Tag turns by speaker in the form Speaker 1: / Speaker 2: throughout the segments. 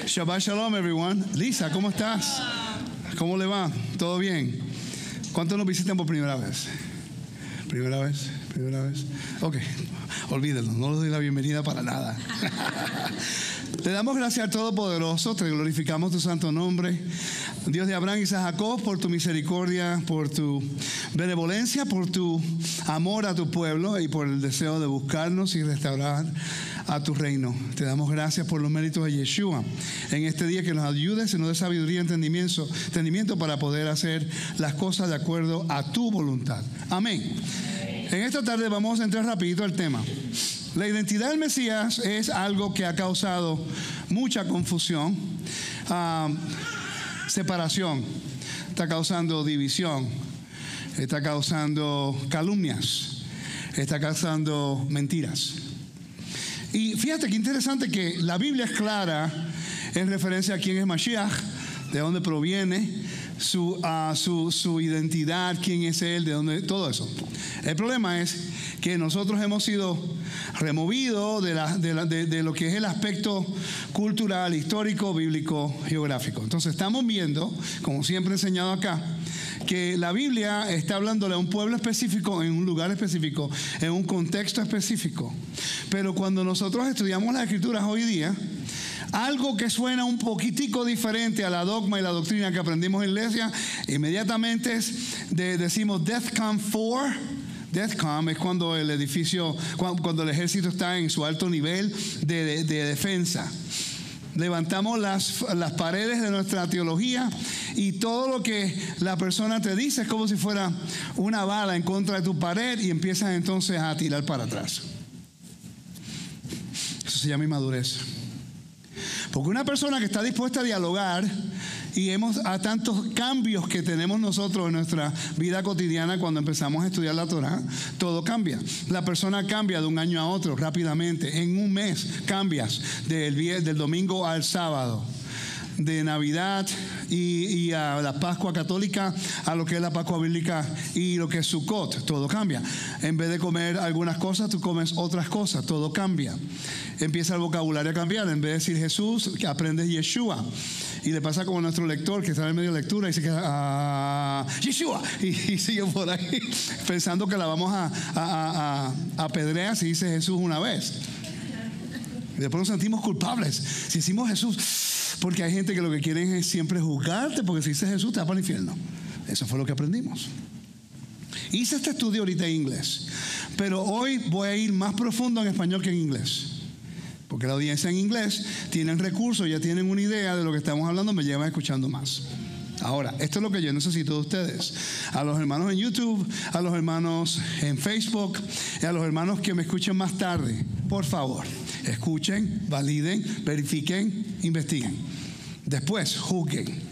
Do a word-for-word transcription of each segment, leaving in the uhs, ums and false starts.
Speaker 1: Shabbat Shalom, everyone. Lisa, ¿cómo estás? ¿Cómo le va? ¿Todo bien? ¿Cuántos nos visitan por primera vez? ¿Primera vez? ¿Primera vez? Ok, olvídenlo, no les doy la bienvenida para nada. Le damos gracias al Todopoderoso, te glorificamos tu santo nombre. Dios de Abraham, Isaac, Jacob, por tu misericordia, por tu benevolencia, por tu amor a tu pueblo y por el deseo de buscarnos y restaurar a tu reino. Te damos gracias por los méritos de Yeshua en este día, que nos ayudes y nos dé sabiduría y entendimiento, entendimiento para poder hacer las cosas de acuerdo a tu voluntad. Amén. En esta tarde vamos a entrar rapidito al tema. La identidad del Mesías es algo que ha causado mucha confusión, uh, separación, está causando división, está causando calumnias, está causando mentiras. Y fíjate qué interesante que la Biblia es clara en referencia a quién es Mashiach, de dónde proviene, su, uh, su, su identidad, quién es él, de dónde, todo eso. El problema es que nosotros hemos sido removidos de, la, de, la, de, de lo que es el aspecto cultural, histórico, bíblico, geográfico. Entonces estamos viendo, como siempre he enseñado acá, que la Biblia está hablándole a un pueblo específico, en un lugar específico, en un contexto específico. Pero cuando nosotros estudiamos las Escrituras hoy día, algo que suena un poquitico diferente a la dogma y la doctrina que aprendimos en la iglesia, inmediatamente es de, decimos DEFCON cuatro. DEFCON es cuando el edificio, cuando, cuando el ejército está en su alto nivel de, de, de defensa. Levantamos las, las paredes de nuestra teología y todo lo que la persona te dice es como si fuera una bala en contra de tu pared y empiezas entonces a tirar para atrás. Eso se llama inmadurez. Porque una persona que está dispuesta a dialogar, y hemos a tantos cambios que tenemos nosotros en nuestra vida cotidiana cuando empezamos a estudiar la Torah, todo cambia. La persona cambia de un año a otro rápidamente. En un mes cambias del, del domingo al sábado, de Navidad y, y a la Pascua católica a lo que es la Pascua bíblica y lo que es Sukkot. Todo cambia. En vez de comer algunas cosas, tú comes otras cosas. Todo cambia. Empieza el vocabulario a cambiar. En vez de decir Jesús, que aprendes Yeshua. Y le pasa como a nuestro lector que está en medio de lectura y se queda ah, Yeshua y, y sigue por ahí pensando que la vamos a, a, a, a apedrear si dice Jesús una vez. Y después nos sentimos culpables si decimos Jesús, porque hay gente que lo que quieren es siempre juzgarte, porque si dices Jesús te va para el infierno. Eso fue lo que aprendimos. Hice este estudio ahorita en inglés, pero hoy voy a ir más profundo en español que en inglés. Porque la audiencia en inglés tienen recursos, ya tienen una idea de lo que estamos hablando, me llevan escuchando más. Ahora, esto es lo que yo necesito de ustedes. A los hermanos en YouTube, a los hermanos en Facebook y a los hermanos que me escuchen más tarde, por favor, escuchen, validen, verifiquen, investiguen. Después, juzguen.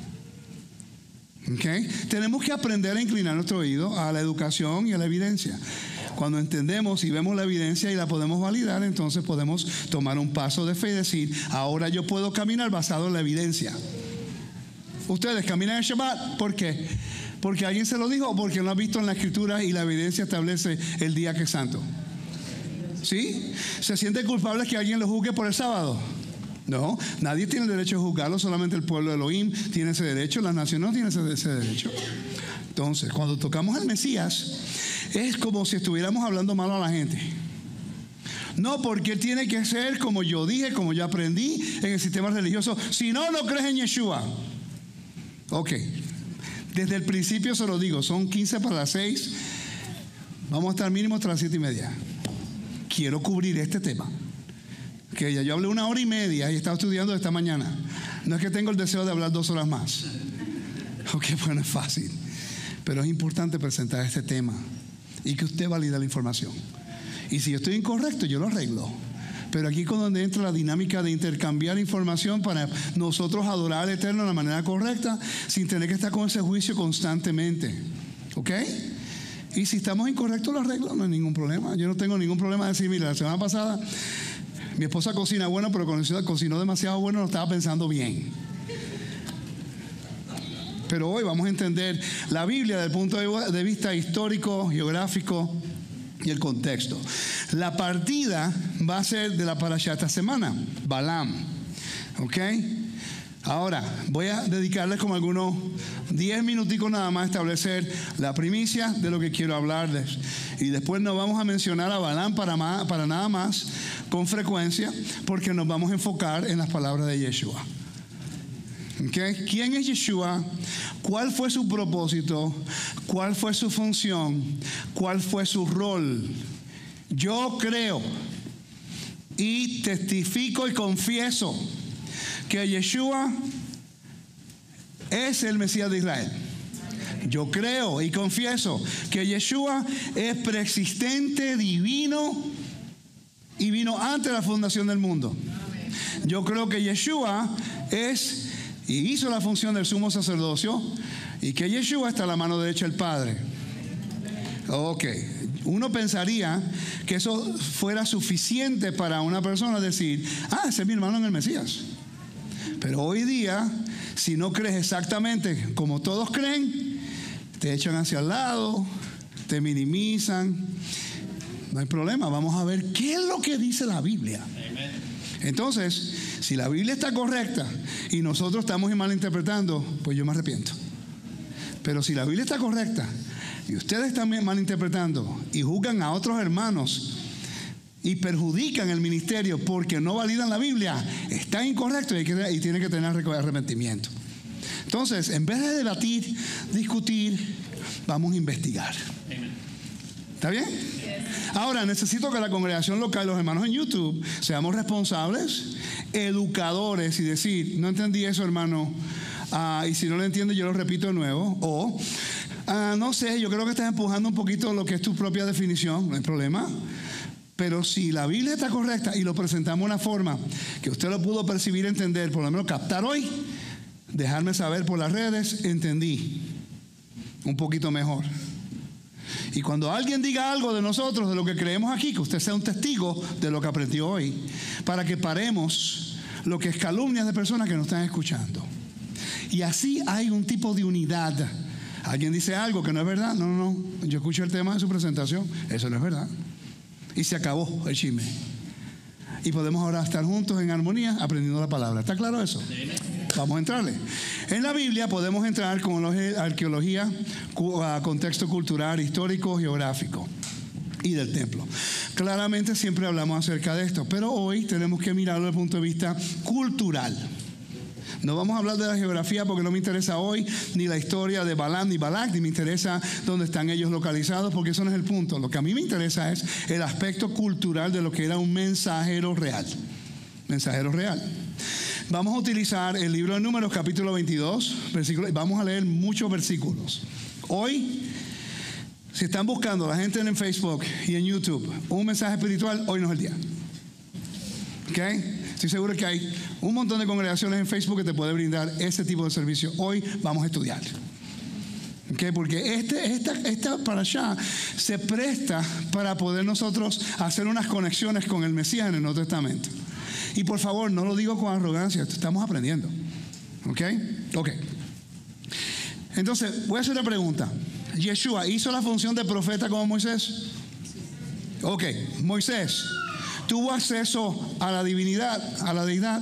Speaker 1: ¿Okay? Tenemos que aprender a inclinar nuestro oído a la educación y a la evidencia. Cuando entendemos y vemos la evidencia y la podemos validar, entonces podemos tomar un paso de fe y decir, ahora yo puedo caminar basado en la evidencia. Ustedes caminan en Shabbat, ¿por qué? ¿Porque alguien se lo dijo o porque lo han visto en la Escritura y la evidencia establece el día que es santo? ¿Sí? ¿Se sienten culpables que alguien lo juzgue por el sábado? No, nadie tiene el derecho a juzgarlo, solamente el pueblo de Elohim tiene ese derecho, las naciones no tienen ese, ese derecho. Entonces, cuando tocamos al Mesías, es como si estuviéramos hablando malo a la gente. No, porque él tiene que ser como yo dije, como yo aprendí en el sistema religioso. Si no, no crees en Yeshua. Ok, desde el principio se lo digo, son quince para las seis. Vamos a estar mínimo hasta las siete y media. Quiero cubrir este tema. Que ya yo hablé una hora y media y he estado estudiando esta mañana. No es que tengo el deseo de hablar dos horas más. Ok, bueno, es fácil. Pero es importante presentar este tema y que usted valide la información. Y si yo estoy incorrecto, yo lo arreglo. Pero aquí es donde entra la dinámica de intercambiar información para nosotros adorar al Eterno de la manera correcta, sin tener que estar con ese juicio constantemente. ¿Ok? Y si estamos incorrectos, lo arreglo, no hay ningún problema. Yo no tengo ningún problema de decir, mira, la semana pasada mi esposa cocina bueno, pero cocinó demasiado bueno, no estaba pensando bien. Pero hoy vamos a entender la Biblia desde el punto de vista histórico, geográfico y el contexto. La partida va a ser de la parashá esta semana, Balaam. ¿Ok? Ahora, voy a dedicarles como algunos diez minuticos nada más a establecer la primicia de lo que quiero hablarles. Y después nos vamos a mencionar a Balaam para, más, para nada más con frecuencia, porque nos vamos a enfocar en las palabras de Yeshua. ¿Okay? ¿Quién es Yeshua? ¿Cuál fue su propósito? ¿Cuál fue su función? ¿Cuál fue su rol? Yo creo y testifico y confieso que Yeshua es el Mesías de Israel. Yo creo y confieso que Yeshua es preexistente, divino y vino antes de la fundación del mundo. Yo creo que Yeshua es y hizo la función del sumo sacerdocio y que Yeshua está a la mano derecha del Padre. Ok, uno pensaría que eso fuera suficiente para una persona decir, ah, ese es mi hermano en el Mesías. Pero hoy día, si no crees exactamente como todos creen, te echan hacia el lado, te minimizan. No hay problema, vamos a ver qué es lo que dice la Biblia. Entonces, si la Biblia está correcta y nosotros estamos malinterpretando, pues yo me arrepiento. Pero si la Biblia está correcta y ustedes están malinterpretando y juzgan a otros hermanos y perjudican el ministerio porque no validan la Biblia, está incorrecto y, hay que, y tiene que tener arrepentimiento. Entonces, en vez de debatir, discutir, vamos a investigar. ¿Está bien? Ahora, necesito que la congregación local, los hermanos en YouTube, seamos responsables, educadores y decir, no entendí eso, hermano, uh, y si no lo entiendo yo lo repito de nuevo, o uh, no sé, yo creo que estás empujando un poquito lo que es tu propia definición, no hay problema. Pero si la Biblia está correcta y lo presentamos de una forma que usted lo pudo percibir, entender, por lo menos captar hoy, dejarme saber por las redes, entendí un poquito mejor. Y cuando alguien diga algo de nosotros, de lo que creemos aquí, que usted sea un testigo de lo que aprendió hoy, para que paremos lo que es calumnias de personas que nos están escuchando. Y así hay un tipo de unidad. Alguien dice algo que no es verdad, no, no, no, yo escucho el tema de su presentación, eso no es verdad. Y se acabó el chisme. Y podemos ahora estar juntos en armonía aprendiendo la palabra. ¿Está claro eso? Vamos a entrarle. En la Biblia podemos entrar con arqueología, contexto cultural, histórico, geográfico y del templo. Claramente siempre hablamos acerca de esto, pero hoy tenemos que mirarlo desde el punto de vista cultural. No vamos a hablar de la geografía porque no me interesa hoy ni la historia de Balaam ni Balac, ni me interesa dónde están ellos localizados, porque eso no es el punto. Lo que a mí me interesa es el aspecto cultural de lo que era un mensajero real. Mensajero real. Vamos a utilizar el libro de Números, capítulo veintidós, versículos, vamos a leer muchos versículos. Hoy, si están buscando la gente en Facebook y en YouTube un mensaje espiritual, hoy no es el día. ¿Ok? Estoy seguro que hay un montón de congregaciones en Facebook que te puede brindar ese tipo de servicio. Hoy vamos a estudiar. ¿Okay? Porque este, esta, esta para allá se presta para poder nosotros hacer unas conexiones con el Mesías en el Nuevo Testamento. Y por favor, no lo digo con arrogancia, estamos aprendiendo. ¿Ok? Ok. Entonces, voy a hacer una pregunta. ¿Yeshua hizo la función de profeta como Moisés? Ok, Moisés ¿tuvo acceso a la divinidad, a la deidad?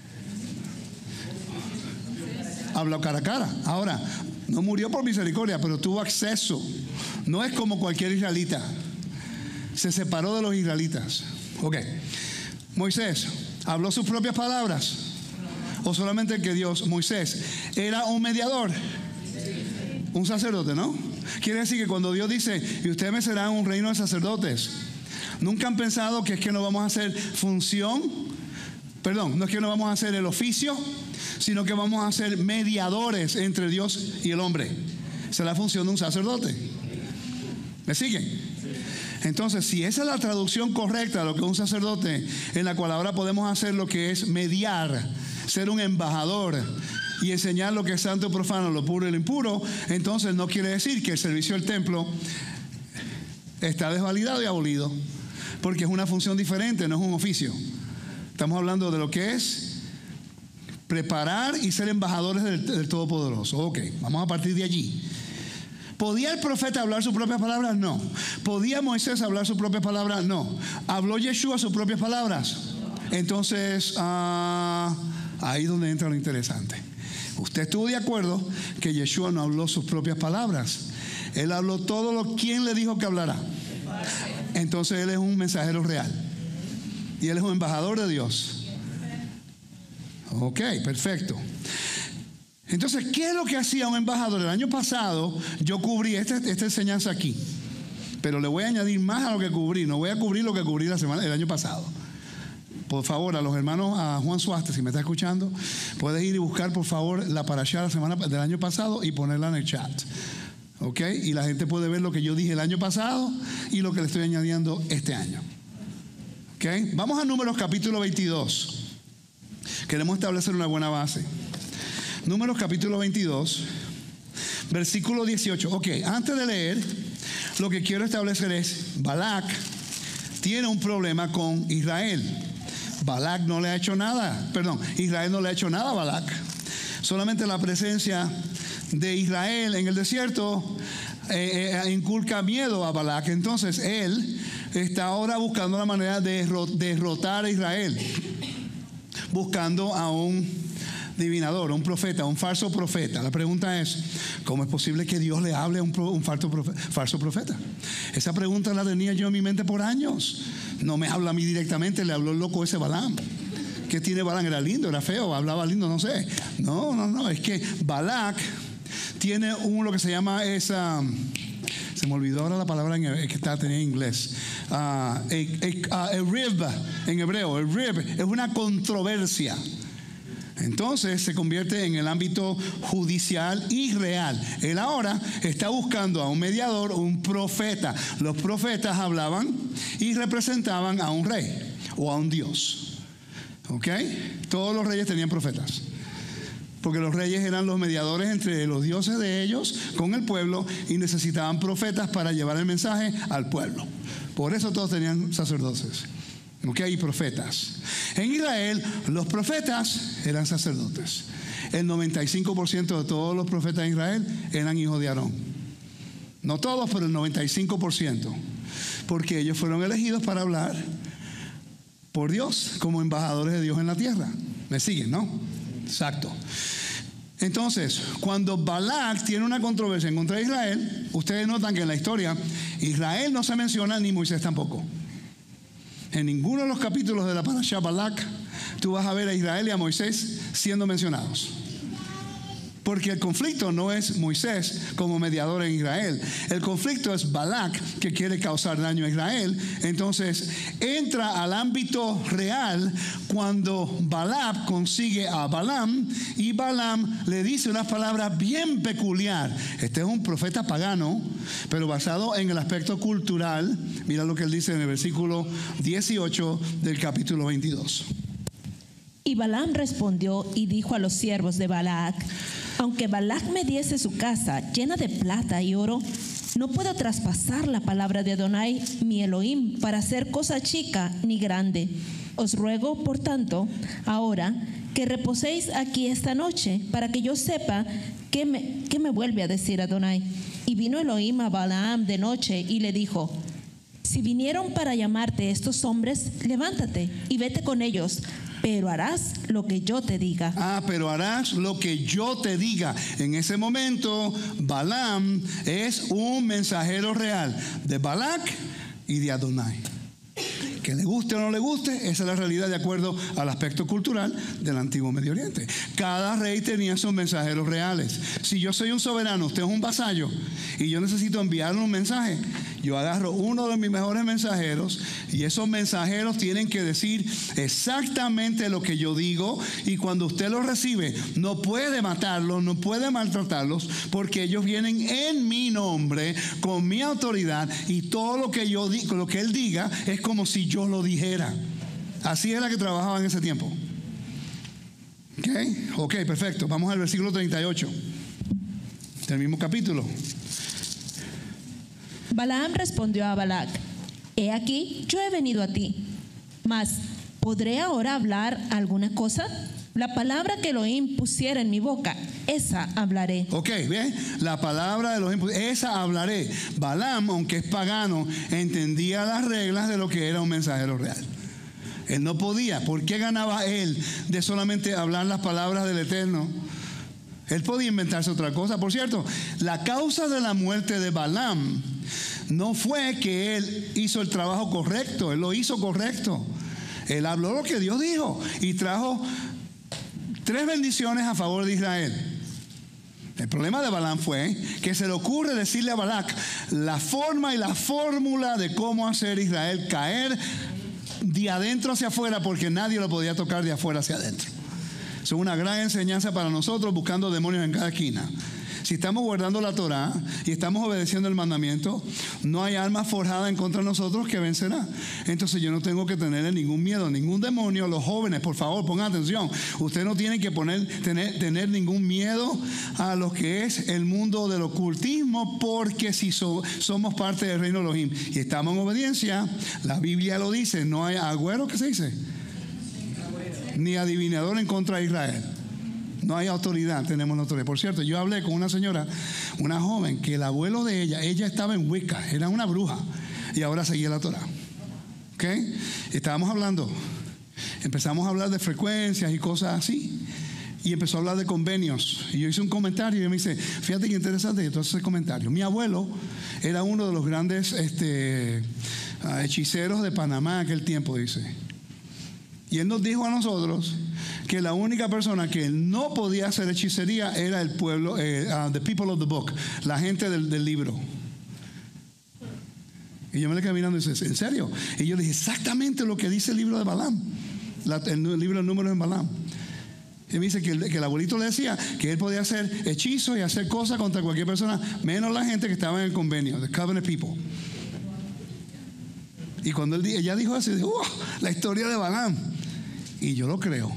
Speaker 1: Habló cara a cara. Ahora, no murió por misericordia, pero tuvo acceso. No es como cualquier israelita. Se separó de los israelitas. Ok. Moisés, ¿habló sus propias palabras? ¿O solamente que Dios? Moisés, ¿era un mediador? Un sacerdote, ¿no? Quiere decir que cuando Dios dice, y ustedes me serán un reino de sacerdotes, ¿nunca han pensado que es que no vamos a hacer función? Perdón, no es que no vamos a hacer el oficio, sino que vamos a ser mediadores entre Dios y el hombre. Esa es la función de un sacerdote. ¿Me siguen? Entonces, si esa es la traducción correcta de lo que es un sacerdote, en la cual ahora podemos hacer lo que es mediar, ser un embajador y enseñar lo que es santo y profano, lo puro y lo impuro, entonces no quiere decir que el servicio del templo está desvalidado y abolido, porque es una función diferente, no es un oficio. Estamos hablando de lo que es preparar y ser embajadores del, del Todopoderoso. Ok, vamos a partir de allí. ¿Podía el profeta hablar sus propias palabras? No. ¿Podía Moisés hablar sus propias palabras? No. ¿Habló Yeshua sus propias palabras? Entonces, uh, ahí es donde entra lo interesante. Usted estuvo de acuerdo que Yeshua no habló sus propias palabras. Él habló todo lo que ¿quién le dijo que hablará? Entonces él es un mensajero real. Y él es un embajador de Dios. Ok, perfecto. Entonces, ¿qué es lo que hacía un embajador? El año pasado yo cubrí esta, esta enseñanza aquí. Pero le voy a añadir más a lo que cubrí. No voy a cubrir lo que cubrí la semana, el año pasado. Por favor, a los hermanos, a Juan Suaste, si me está escuchando, puedes ir y buscar, por favor, la parashá de la semana del año pasado y ponerla en el chat. ¿Ok? Y la gente puede ver lo que yo dije el año pasado y lo que le estoy añadiendo este año. ¿Ok? Vamos a Números capítulo veintidós. Queremos establecer una buena base. Números capítulo veintidós, versículo dieciocho. Ok, antes de leer, lo que quiero establecer es, Balac tiene un problema con Israel. Balac no le ha hecho nada, perdón, Israel no le ha hecho nada a Balac. Solamente la presencia de Israel en el desierto eh, eh, inculca miedo a Balac. Entonces él está ahora buscando la manera de derrotar a Israel, buscando a un divinador, un profeta, un falso profeta. La pregunta es, ¿cómo es posible que Dios le hable a un, un falso, profeta, falso profeta? Esa pregunta la tenía yo en mi mente por años. No me habla a mí directamente, le habló el loco ese Balaam. ¿Qué tiene Balaam? ¿Era lindo? ¿Era feo? ¿Hablaba lindo? No sé. No, no, no. Es que Balac tiene un, lo que se llama esa... Se me olvidó ahora la palabra en, que está, tenía en inglés. Uh, a, a, a, a rib en hebreo. El rib es una controversia. Entonces se convierte en el ámbito judicial y real. Él ahora está buscando a un mediador, un profeta. Los profetas hablaban y representaban a un rey o a un dios. ¿Ok? Todos los reyes tenían profetas, porque los reyes eran los mediadores entre los dioses de ellos con el pueblo y necesitaban profetas para llevar el mensaje al pueblo. Por eso todos tenían sacerdotes. Ok, y profetas. En Israel, los profetas eran sacerdotes. El noventa y cinco por ciento de todos los profetas de Israel eran hijos de Aarón. No todos, pero el noventa y cinco por ciento. Porque ellos fueron elegidos para hablar por Dios como embajadores de Dios en la tierra. ¿Me siguen, no? Exacto. Entonces, cuando Balac tiene una controversia en contra de Israel, ustedes notan que en la historia Israel no se menciona, ni Moisés tampoco. En ninguno de los capítulos de la Parashá Balac tú vas a ver a Israel y a Moisés siendo mencionados. Porque el conflicto no es Moisés como mediador en Israel. El conflicto es Balac, que quiere causar daño a Israel. Entonces entra al ámbito real cuando Balac consigue a Balaam, y Balaam le dice unas palabras bien peculiar. Este es un profeta pagano, pero basado en el aspecto cultural. Mira lo que él dice en el versículo dieciocho del capítulo veintidós.
Speaker 2: Y Balaam respondió y dijo a los siervos de Balac: aunque Balac me diese su casa llena de plata y oro, no puedo traspasar la palabra de Adonai, mi Elohim, para hacer cosa chica ni grande. Os ruego, por tanto, ahora que reposéis aquí esta noche, para que yo sepa qué me, qué me vuelve a decir Adonai. Y vino Elohim a Balaam de noche y le dijo: si vinieron para llamarte estos hombres, levántate y vete con ellos, pero harás lo que yo te diga.
Speaker 1: Ah, pero harás lo que yo te diga. En ese momento, Balaam es un mensajero real de Balac y de Adonai. Que le guste o no le guste, esa es la realidad de acuerdo al aspecto cultural del antiguo Medio Oriente. Cada rey tenía sus mensajeros reales. Si yo soy un soberano, usted es un vasallo, y yo necesito enviarle un mensaje, yo agarro uno de mis mejores mensajeros, y esos mensajeros tienen que decir exactamente lo que yo digo, y cuando usted los recibe, no puede matarlos, no puede maltratarlos, porque ellos vienen en mi nombre, con mi autoridad, y todo lo que yo digo, lo que él diga, es como si yo lo dijera. Así era que trabajaba en ese tiempo. Ok, ok, perfecto. Vamos al versículo treinta y ocho del mismo capítulo.
Speaker 2: Balaam respondió a Balac: he aquí, yo he venido a ti, mas ¿podré ahora hablar alguna cosa? La palabra que Elohim pusiera en mi boca, esa hablaré.
Speaker 1: Ok, bien, la palabra de Elohim, esa hablaré. Balaam, aunque es pagano, entendía las reglas de lo que era un mensajero real. Él no podía. ¿Por qué ganaba él de solamente hablar las palabras del Eterno? Él podía inventarse otra cosa. Por cierto, la causa de la muerte de Balaam no fue que él hizo el trabajo correcto. Él lo hizo correcto. Él habló lo que Dios dijo y trajo tres bendiciones a favor de Israel. El problema de Balaam fue que se le ocurre decirle a Balac la forma y la fórmula de cómo hacer Israel caer de adentro hacia afuera, porque nadie lo podía tocar de afuera hacia adentro. Es una gran enseñanza para nosotros, buscando demonios en cada esquina. Si estamos guardando la Torah y estamos obedeciendo el mandamiento, no hay arma forjada en contra de nosotros que vencerá. Entonces yo no tengo que tener ningún miedo, ningún demonio. Los jóvenes, por favor, pongan atención. Ustedes no tienen que poner, tener, tener ningún miedo a lo que es el mundo del ocultismo, porque si so, somos parte del reino de Elohim y estamos en obediencia, la Biblia lo dice, no hay agüero, ¿qué se dice? Ni adivinador en contra de Israel. No hay autoridad, tenemos la autoridad. Por cierto, yo hablé con una señora, una joven, que el abuelo de ella, ella estaba en Wicca, era una bruja, y ahora seguía la Torah. ¿Ok? Estábamos hablando, empezamos a hablar de frecuencias y cosas así, y empezó a hablar de convenios. Y yo hice un comentario y ella me dice, fíjate qué interesante, y entonces ese comentario. Mi abuelo era uno de los grandes este, hechiceros de Panamá en aquel tiempo, dice. Y él nos dijo a nosotros que la única persona que no podía hacer hechicería era el pueblo, eh, uh, the people of the book, la gente del, del libro. Y yo me le quedé mirando y dice, ¿en serio? Y yo le dije, exactamente lo que dice el libro de Balaam, la, el libro de números en Balaam. Y me dice que el, que el abuelito le decía que él podía hacer hechizos y hacer cosas contra cualquier persona, menos la gente que estaba en el convenio, the covenant people. Y cuando él, ella dijo eso, dijo, oh, la historia de Balaam. Y yo lo creo.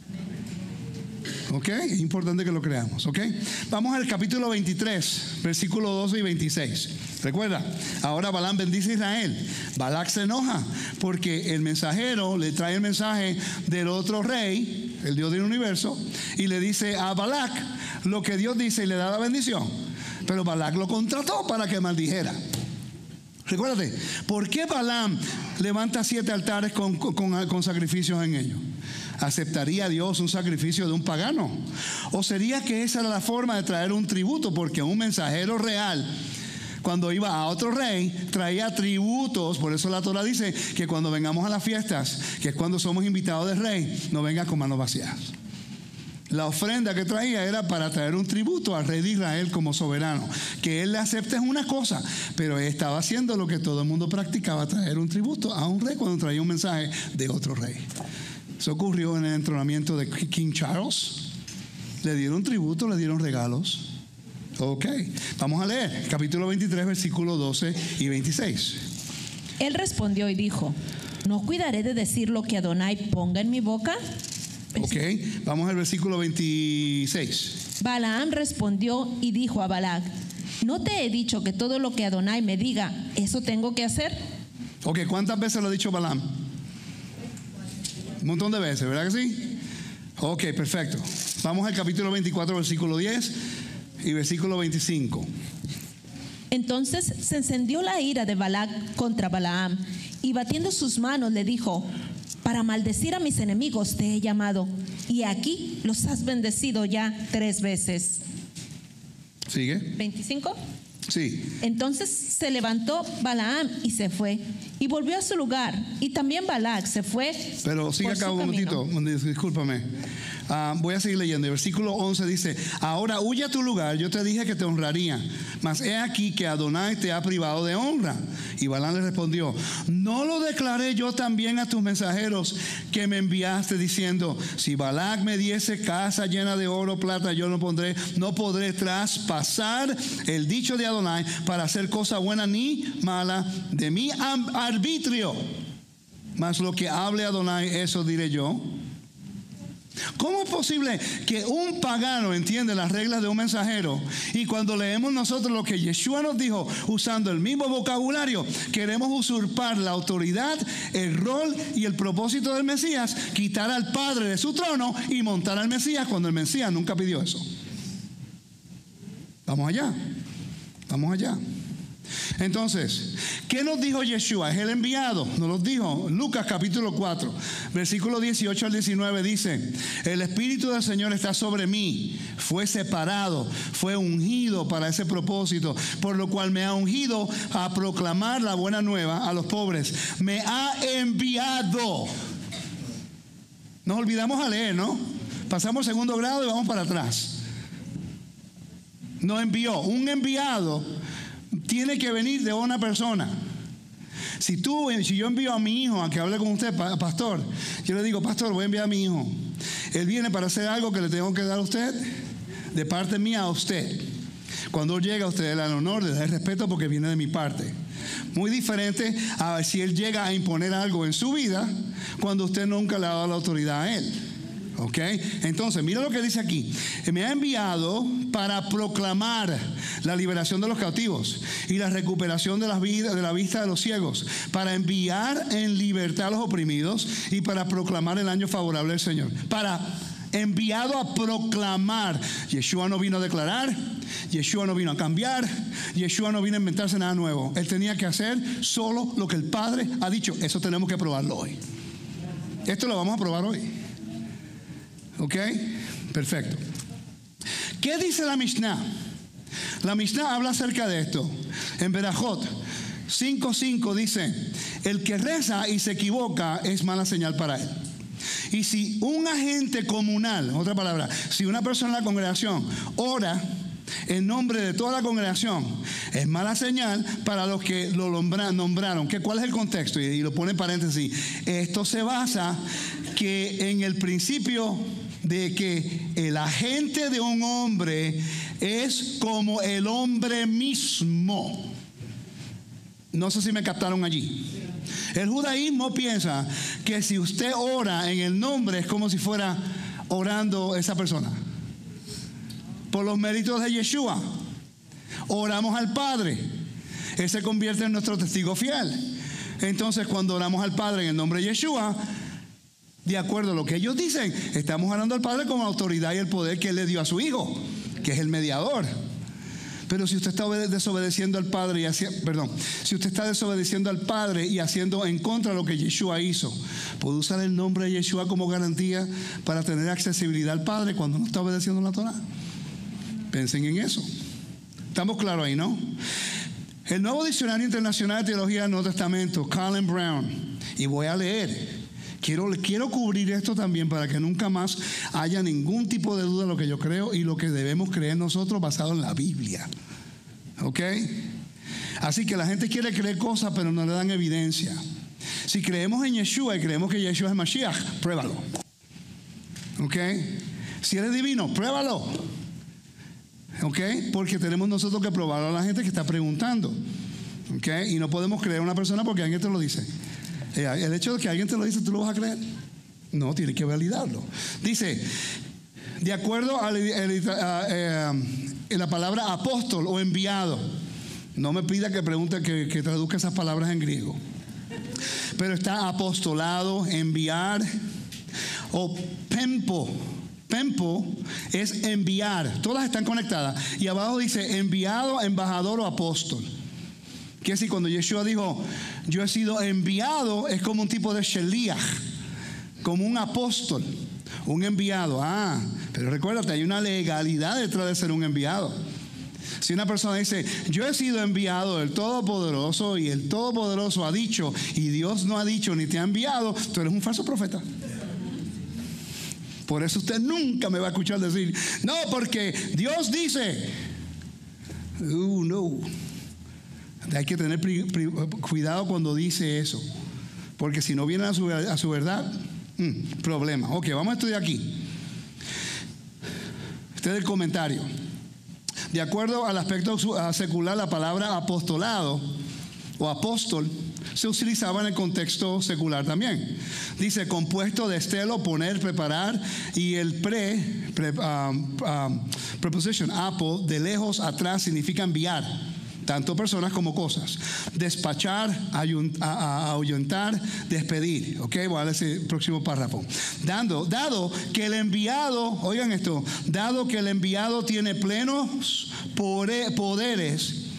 Speaker 1: ¿Ok? Es importante que lo creamos. ¿Ok? Vamos al capítulo veintitrés, versículos doce y veintiséis. Recuerda, ahora Balaam bendice a Israel. Balac se enoja porque el mensajero le trae el mensaje del otro rey, el Dios del universo, y le dice a Balac lo que Dios dice y le da la bendición. Pero Balac lo contrató para que maldijera. Recuérdate, ¿por qué Balaam levanta siete altares con, con, con sacrificios en ellos? ¿Aceptaría Dios un sacrificio de un pagano? ¿O sería que esa era la forma de traer un tributo? Porque un mensajero real, cuando iba a otro rey, traía tributos. Por eso la Torah dice que cuando vengamos a las fiestas, que es cuando somos invitados del rey, no venga con manos vacías. La ofrenda que traía era para traer un tributo al rey de Israel como soberano. Que él le acepte es una cosa, pero él estaba haciendo lo que todo el mundo practicaba, traer un tributo a un rey cuando traía un mensaje de otro rey. Eso ocurrió en el entronamiento de King Charles. Le dieron tributo, le dieron regalos. Ok, vamos a leer capítulo veintitrés, versículos doce y veintiséis.
Speaker 2: Él respondió y dijo, ¿no cuidaré de decir lo que Adonai ponga en mi boca?
Speaker 1: Ok, vamos al versículo veintiséis.
Speaker 2: Balaam respondió y dijo a Balac, ¿no te he dicho que todo lo que Adonai me diga, eso tengo que hacer?
Speaker 1: Ok, ¿cuántas veces lo ha dicho Balaam? Un montón de veces, ¿verdad que sí? Ok, perfecto. Vamos al capítulo veinticuatro, versículo diez y versículo veinticinco.
Speaker 2: Entonces se encendió la ira de Balac contra Balaam, y batiendo sus manos le dijo, para maldecir a mis enemigos te he llamado, y aquí los has bendecido ya tres veces.
Speaker 1: ¿Sigue?
Speaker 2: ¿veinticinco?
Speaker 1: Sí.
Speaker 2: Entonces se levantó Balaam y se fue, y volvió a su lugar, y también Balac se fue.
Speaker 1: Pero sigue acá un momentito, discúlpame. Uh, voy a seguir leyendo. El versículo once dice, ahora huye a tu lugar, yo te dije que te honraría, mas he aquí que Adonai te ha privado de honra. Y Balaam le respondió, ¿no lo declaré yo también a tus mensajeros que me enviaste diciendo, si Balac me diese casa llena de oro, plata, yo no pondré, no podré traspasar el dicho de Adonai para hacer cosa buena ni mala de mi arbitrio? Mas lo que hable Adonai, eso diré yo. ¿Cómo es posible que un pagano entiende las reglas de un mensajero, y cuando leemos nosotros lo que Yeshua nos dijo usando el mismo vocabulario, queremos usurpar la autoridad, el rol y el propósito del Mesías, quitar al Padre de su trono y montar al Mesías cuando el Mesías nunca pidió eso? Vamos allá, vamos allá. Entonces, ¿qué nos dijo Yeshua? Es el enviado, nos lo dijo. Lucas capítulo cuatro, versículo dieciocho al diecinueve dice: el Espíritu del Señor está sobre mí, fue separado, fue ungido para ese propósito, por lo cual me ha ungido a proclamar la buena nueva a los pobres. Me ha enviado. Nos olvidamos a leer, ¿no? Pasamos segundo grado y vamos para atrás. Nos envió. Un enviado tiene que venir de una persona. Si tú, si yo envío a mi hijo a que hable con usted, pastor, yo le digo: pastor, voy a enviar a mi hijo. Él viene para hacer algo que le tengo que dar a usted, de parte mía a usted. Cuando llega, usted le da el honor, le da el respeto porque viene de mi parte. Muy diferente a si él llega a imponer algo en su vida cuando usted nunca le ha dado la autoridad a él. ¿Ok? Entonces, mira lo que dice aquí. Me ha enviado para proclamar la liberación de los cautivos y la recuperación de la, vida, de la vista de los ciegos, para enviar en libertad a los oprimidos y para proclamar el año favorable del Señor. Para enviado a proclamar. Yeshua no vino a declarar, Yeshua no vino a cambiar, Yeshua no vino a inventarse nada nuevo. Él tenía que hacer solo lo que el Padre ha dicho. Eso tenemos que probarlo hoy. Esto lo vamos a probar hoy. ¿Ok? Perfecto. ¿Qué dice la Mishnah? La Mishnah habla acerca de esto. En Berajot cinco cinco dice: el que reza y se equivoca es mala señal para él. Y si un agente comunal, otra palabra, si una persona en la congregación ora en nombre de toda la congregación, es mala señal para los que lo nombraron. ¿Qué, ¿Cuál es el contexto? Y, y lo pone en paréntesis. Esto se basa que en el principio de que el agente de un hombre es como el hombre mismo. No sé si me captaron allí. El judaísmo piensa que si usted ora en el nombre es como si fuera orando esa persona. Por los méritos de Yeshua, oramos al Padre. Él se convierte en nuestro testigo fiel. Entonces, cuando oramos al Padre en el nombre de Yeshua, de acuerdo a lo que ellos dicen, estamos orando al Padre con la autoridad y el poder que Él le dio a su Hijo, que es el mediador. Pero si usted está desobedeciendo al Padre y haciendo, perdón, si usted está desobedeciendo al Padre y haciendo en contra de lo que Yeshua hizo, ¿puede usar el nombre de Yeshua como garantía para tener accesibilidad al Padre cuando no está obedeciendo la Torah? Piensen en eso. Estamos claros ahí, ¿no? El Nuevo Diccionario Internacional de Teología del Nuevo Testamento, Colin Brown, y voy a leer. Quiero, quiero cubrir esto también para que nunca más haya ningún tipo de duda de lo que yo creo y lo que debemos creer nosotros basado en la Biblia. ¿Ok? Así que la gente quiere creer cosas pero no le dan evidencia. Si creemos en Yeshua y creemos que Yeshua es Mashiach, pruébalo. ¿Ok? Si eres divino, pruébalo. ¿Ok? Porque tenemos nosotros que probarlo a la gente que está preguntando. ¿Ok? Y no podemos creer a una persona porque alguien te lo dice. El hecho de que alguien te lo dice, ¿tú lo vas a creer? No, tienes que validarlo. Dice, de acuerdo a, a, a, a la palabra apóstol o enviado, no me pida que pregunte, que, que traduzca esas palabras en griego, pero está apostolado, enviar, o pempo. Pempo es enviar, todas están conectadas. Y abajo dice enviado, embajador o apóstol. Que si cuando Yeshua dijo yo he sido enviado, es como un tipo de sheliach, como un apóstol, un enviado. Ah, pero recuérdate, hay una legalidad detrás de ser un enviado. Si una persona dice yo he sido enviado del Todopoderoso y el Todopoderoso ha dicho y Dios no ha dicho ni te ha enviado, tú eres un falso profeta. Por eso usted nunca me va a escuchar decir no, porque Dios dice. Uh, no. Hay que tener pri, pri, cuidado cuando dice eso, porque si no viene a su, a su verdad, mmm, problema. Ok, vamos a estudiar aquí. Este es el comentario. De acuerdo al aspecto secular, la palabra apostolado o apóstol se utilizaba en el contexto secular también. Dice compuesto de estelo, poner, preparar, y el pre, pre um, um, preposition, apo, de lejos, atrás, significa enviar. Tanto personas como cosas. Despachar, ahuyentar, despedir. Ok, voy a leer ese próximo párrafo. Dando, dado que el enviado, oigan esto, dado que el enviado tiene plenos poderes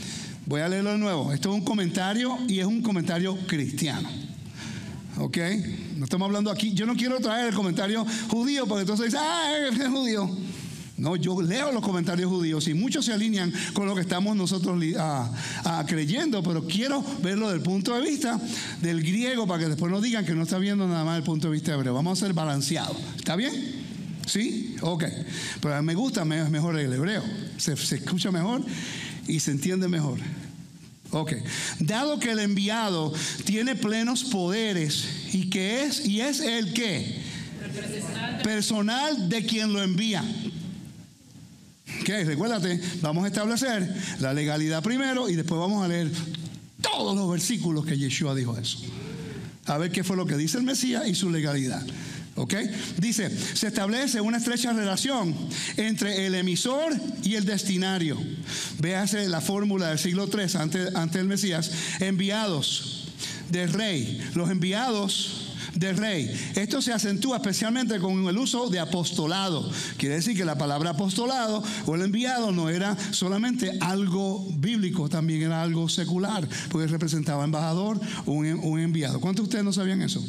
Speaker 1: Voy a leerlo de nuevo. Esto es un comentario y es un comentario cristiano. ¿Ok? No estamos hablando aquí. Yo no quiero traer el comentario judío porque entonces dice, ah, es judío. No, yo leo los comentarios judíos y muchos se alinean con lo que estamos nosotros uh, uh, creyendo, pero quiero verlo desde el punto de vista del griego para que después no digan que no está viendo nada más el punto de vista hebreo. Vamos a ser balanceados. ¿Está bien? ¿Sí? Ok. Pero a mí me gusta me, mejor el hebreo. Se, se escucha mejor y se entiende mejor. Ok. Dado que el enviado tiene plenos poderes y que es, y es el que personal de quien lo envía. Ok, recuérdate, vamos a establecer la legalidad primero y después vamos a leer todos los versículos que Yeshua dijo eso. A ver qué fue lo que dice el Mesías y su legalidad. ¿Ok? Dice, se establece una estrecha relación entre el emisor y el destinario. Véase la fórmula del siglo tres antes, antes del Mesías. Enviados del rey. Los enviados del rey. Esto se acentúa especialmente con el uso de apostolado. Quiere decir que la palabra apostolado o el enviado no era solamente algo bíblico, también era algo secular, porque representaba embajador o un, un enviado. ¿Cuántos de ustedes no sabían eso?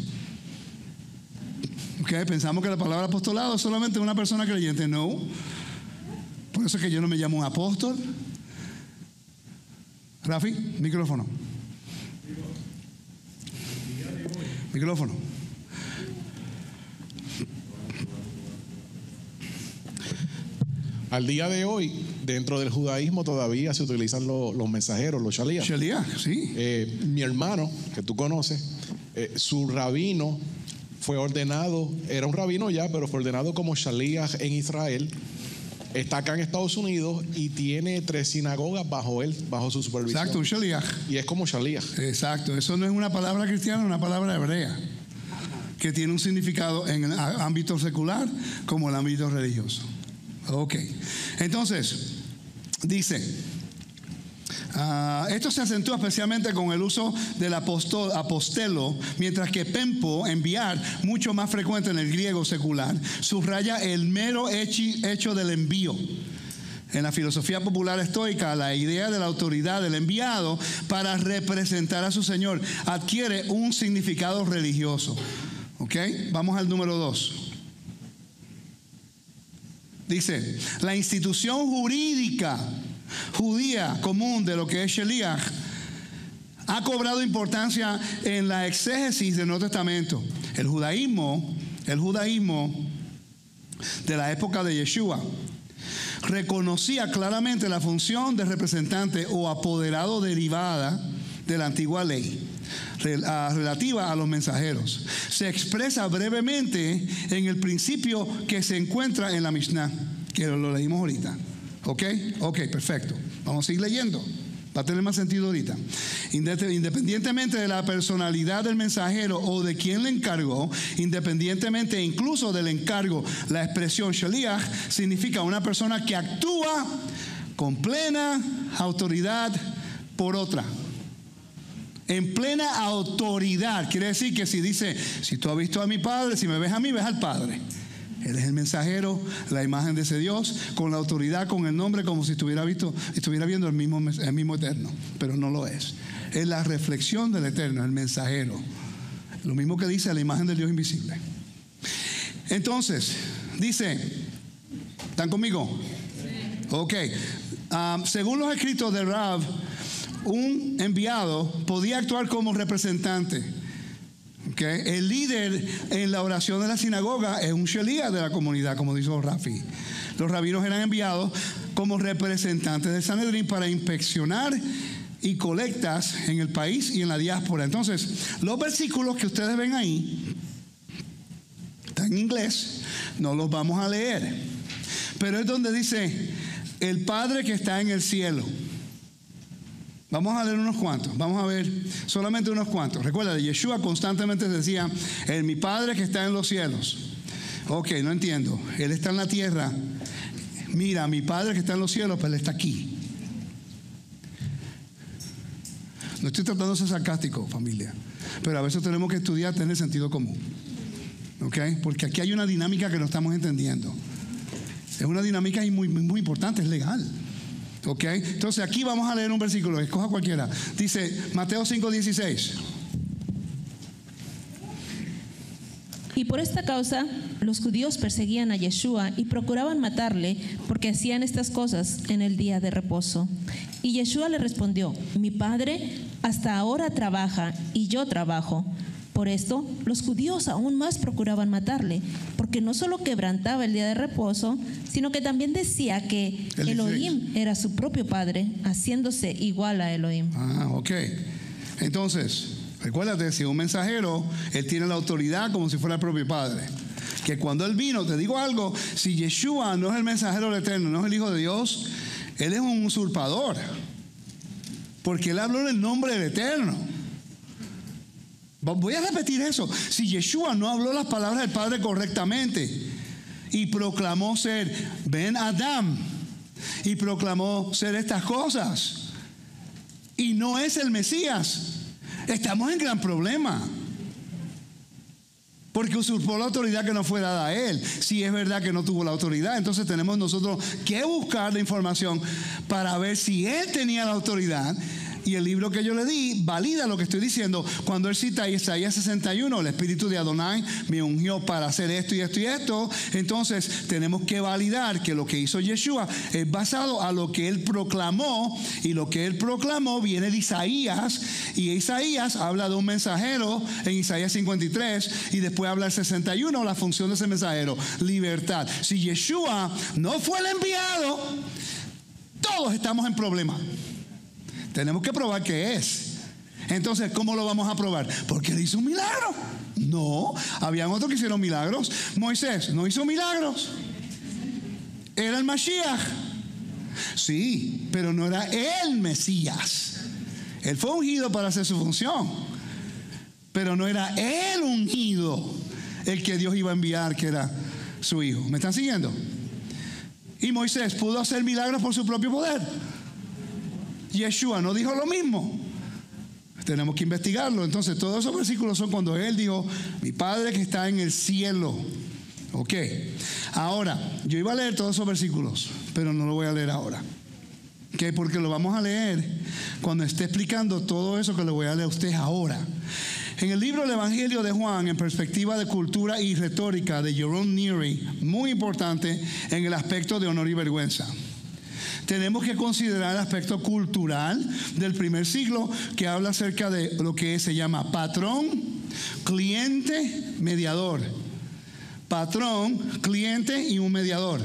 Speaker 1: Okay, pensamos que la palabra apostolado es solamente una persona creyente. No. Por eso es que yo no me llamo un apóstol. Rafi, micrófono. Micrófono.
Speaker 3: Al día de hoy, dentro del judaísmo todavía se utilizan los, los mensajeros, los shaliach.
Speaker 1: Shaliach, sí.
Speaker 3: Eh, mi hermano, que tú conoces, eh, su rabino fue ordenado, era un rabino ya, pero fue ordenado como shaliach en Israel. Está acá en Estados Unidos y tiene tres sinagogas bajo él, bajo su supervisión.
Speaker 1: Exacto, un shaliach.
Speaker 3: Y es como shaliach.
Speaker 1: Exacto, eso no es una palabra cristiana, es una palabra hebrea, que tiene un significado en el ámbito secular como el ámbito religioso. Ok, entonces, dice, uh, esto se acentúa especialmente con el uso del apostol, apostelo, mientras que pempo, enviar, mucho más frecuente en el griego secular, subraya el mero hechi, hecho del envío. En la filosofía popular estoica, la idea de la autoridad del enviado para representar a su Señor adquiere un significado religioso. Ok, vamos al número dos. Dice, la institución jurídica judía común de lo que es shaliach ha cobrado importancia en la exégesis del Nuevo Testamento. El judaísmo, el judaísmo de la época de Yeshua reconocía claramente la función de representante o apoderado derivada de la antigua ley relativa a los mensajeros. Se expresa brevemente en el principio que se encuentra en la Mishnah, que lo leímos ahorita. ¿Ok? Ok, perfecto. Vamos a seguir leyendo. Va a tener más sentido ahorita. Independientemente de la personalidad del mensajero o de quien le encargó, independientemente incluso del encargo, la expresión shaliach significa una persona que actúa con plena autoridad por otra. En plena autoridad. Quiere decir que si dice, si tú has visto a mi Padre, si me ves a mí, ves al Padre. Él es el mensajero, la imagen de ese Dios, con la autoridad, con el nombre, como si estuviera, visto, estuviera viendo el mismo, el mismo Eterno. Pero no lo es. Es la reflexión del Eterno, el mensajero. Lo mismo que dice la imagen del Dios invisible. Entonces, dice, ¿están conmigo? Ok. Um, según los escritos de Rav, un enviado podía actuar como representante. Okay. El líder en la oración de la sinagoga es un shaliach de la comunidad, como dijo Rafi. Los rabinos eran enviados como representantes del Sanedrín para inspeccionar y colectas en el país y en la diáspora. Entonces, los versículos que ustedes ven ahí están en inglés, no los vamos a leer, pero es donde dice el Padre que está en el cielo. Vamos a leer unos cuantos, vamos a ver solamente unos cuantos. Recuerda, Yeshua constantemente decía, el mi Padre que está en los cielos. Ok, no entiendo, Él está en la tierra. Mira, mi Padre que está en los cielos, pero Él está aquí. No estoy tratando de ser sarcástico, familia, pero a veces tenemos que estudiar, tener sentido común. Ok, porque aquí hay una dinámica que no estamos entendiendo. Es una dinámica muy, muy importante, es legal. ¿Ok? Entonces aquí vamos a leer un versículo, escoja cualquiera. Dice Mateo cinco dieciséis.
Speaker 2: Y por esta causa los judíos perseguían a Yeshua y procuraban matarle porque hacían estas cosas en el día de reposo. Y Yeshua le respondió: mi Padre hasta ahora trabaja y yo trabajo. Por esto los judíos aún más procuraban matarle, porque no solo quebrantaba el día de reposo, sino que también decía que Elohim era su propio Padre, haciéndose igual a Elohim.
Speaker 1: Ah, ok. Entonces, recuérdate, si un mensajero, él tiene la autoridad como si fuera el propio Padre. Que cuando él vino, te digo algo, si Yeshua no es el mensajero del Eterno, no es el Hijo de Dios, él es un usurpador. Porque él habló en el nombre del Eterno. Voy a repetir eso. Si Yeshua no habló las palabras del Padre correctamente y proclamó ser Ben Adam y proclamó ser estas cosas y no es el Mesías, estamos en gran problema. Porque usurpó la autoridad que no fue dada a él. Si es verdad que no tuvo la autoridad, entonces tenemos nosotros que buscar la información para ver si él tenía la autoridad. Y el libro que yo le di valida lo que estoy diciendo cuando él cita Isaías sesenta y uno, el espíritu de Adonai me ungió para hacer esto y esto y esto. Entonces tenemos que validar que lo que hizo Yeshua es basado a lo que él proclamó, y lo que él proclamó viene de Isaías, y Isaías habla de un mensajero en Isaías cincuenta y tres, y después habla el sesenta y uno, la función de ese mensajero, libertad. Si Yeshua no fue el enviado, todos estamos en problemas. Tenemos que probar que es. Entonces, ¿cómo lo vamos a probar? Porque él hizo un milagro. No, habían otros que hicieron milagros. Moisés no hizo milagros. Era el Mashiach. Sí, pero no era el Mesías. Él fue ungido para hacer su función, pero no era el ungido el que Dios iba a enviar, que era su hijo. ¿Me están siguiendo? Y Moisés pudo hacer milagros por su propio poder. Yeshua no dijo lo mismo. Tenemos que investigarlo. Entonces todos esos versículos son cuando él dijo: mi Padre que está en el cielo. Ok. Ahora, yo iba a leer todos esos versículos, pero no lo voy a leer ahora. Ok, porque lo vamos a leer cuando esté explicando todo eso que le voy a leer a ustedes ahora. En el libro del Evangelio de Juan, en perspectiva de cultura y retórica, de Jerome Neary, muy importante en el aspecto de honor y vergüenza. Tenemos que considerar el aspecto cultural del primer siglo, que habla acerca de lo que se llama patrón, cliente, mediador. Patrón, cliente y un mediador.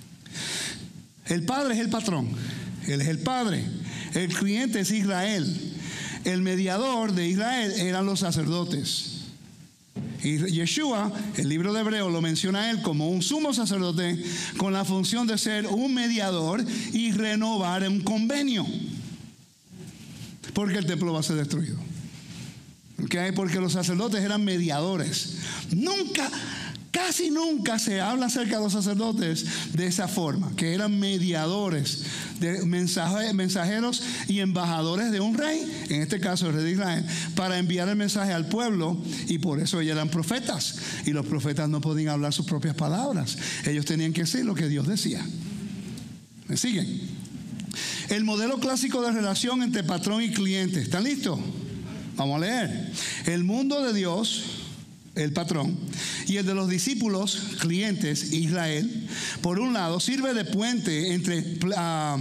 Speaker 1: El padre es el patrón, él es el padre. El cliente es Israel. El mediador de Israel eran los sacerdotes. Y Yeshua, el libro de Hebreo lo menciona a él como un sumo sacerdote con la función de ser un mediador y renovar un convenio, porque el templo va a ser destruido. ¿Okay? Porque los sacerdotes eran mediadores. Nunca, casi nunca se habla acerca de los sacerdotes de esa forma, que eran mediadores, de mensaje, mensajeros y embajadores de un rey, en este caso el rey de Israel, para enviar el mensaje al pueblo. Y por eso ellos eran profetas, y los profetas no podían hablar sus propias palabras, ellos tenían que decir lo que Dios decía. ¿Me siguen? El modelo clásico de relación entre patrón y cliente. ¿Están listos? Vamos a leer. El mundo de Dios, el patrón, y el de los discípulos, clientes, Israel, por un lado, sirve de puente entre uh,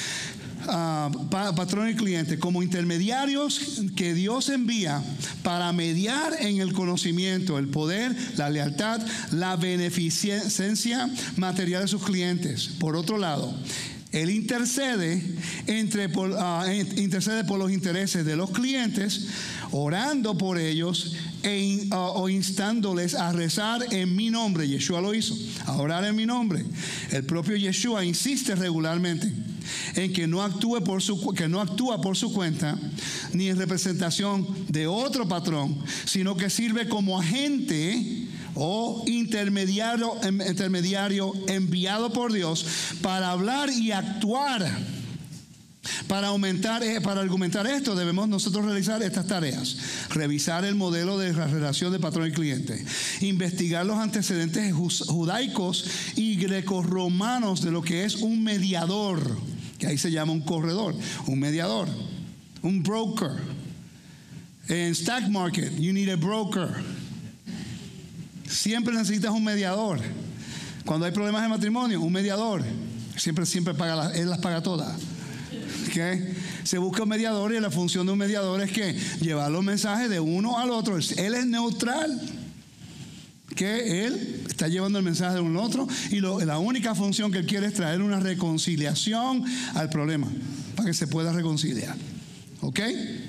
Speaker 1: uh, patrón y cliente, como intermediarios que Dios envía para mediar en el conocimiento, el poder, la lealtad, la beneficencia material de sus clientes. Por otro lado, él intercede, entre, por, uh, intercede por los intereses de los clientes, orando por ellos e, uh, o instándoles a rezar en mi nombre. Yeshua lo hizo, a orar en mi nombre. El propio Yeshua insiste regularmente en que no actúe por su, que no actúa por su cuenta ni en representación de otro patrón, sino que sirve como agente o intermediario, intermediario enviado por Dios para hablar y actuar. Para aumentar, para argumentar esto, debemos nosotros realizar estas tareas: revisar el modelo de la relación de patrón y cliente, investigar los antecedentes judaicos y grecorromanos de lo que es un mediador. que ahí se llama un corredor, un mediador, un broker. En stock market, you need a broker. Siempre necesitas un mediador. Cuando hay problemas de matrimonio, un mediador. Siempre, siempre paga las, él las paga todas. ¿Okay? Se busca un mediador y la función de un mediador es que llevar los mensajes de uno al otro. Él es neutral. Que él está llevando el mensaje de uno al otro y lo, la única función que él quiere es traer una reconciliación al problema para que se pueda reconciliar. ¿Ok?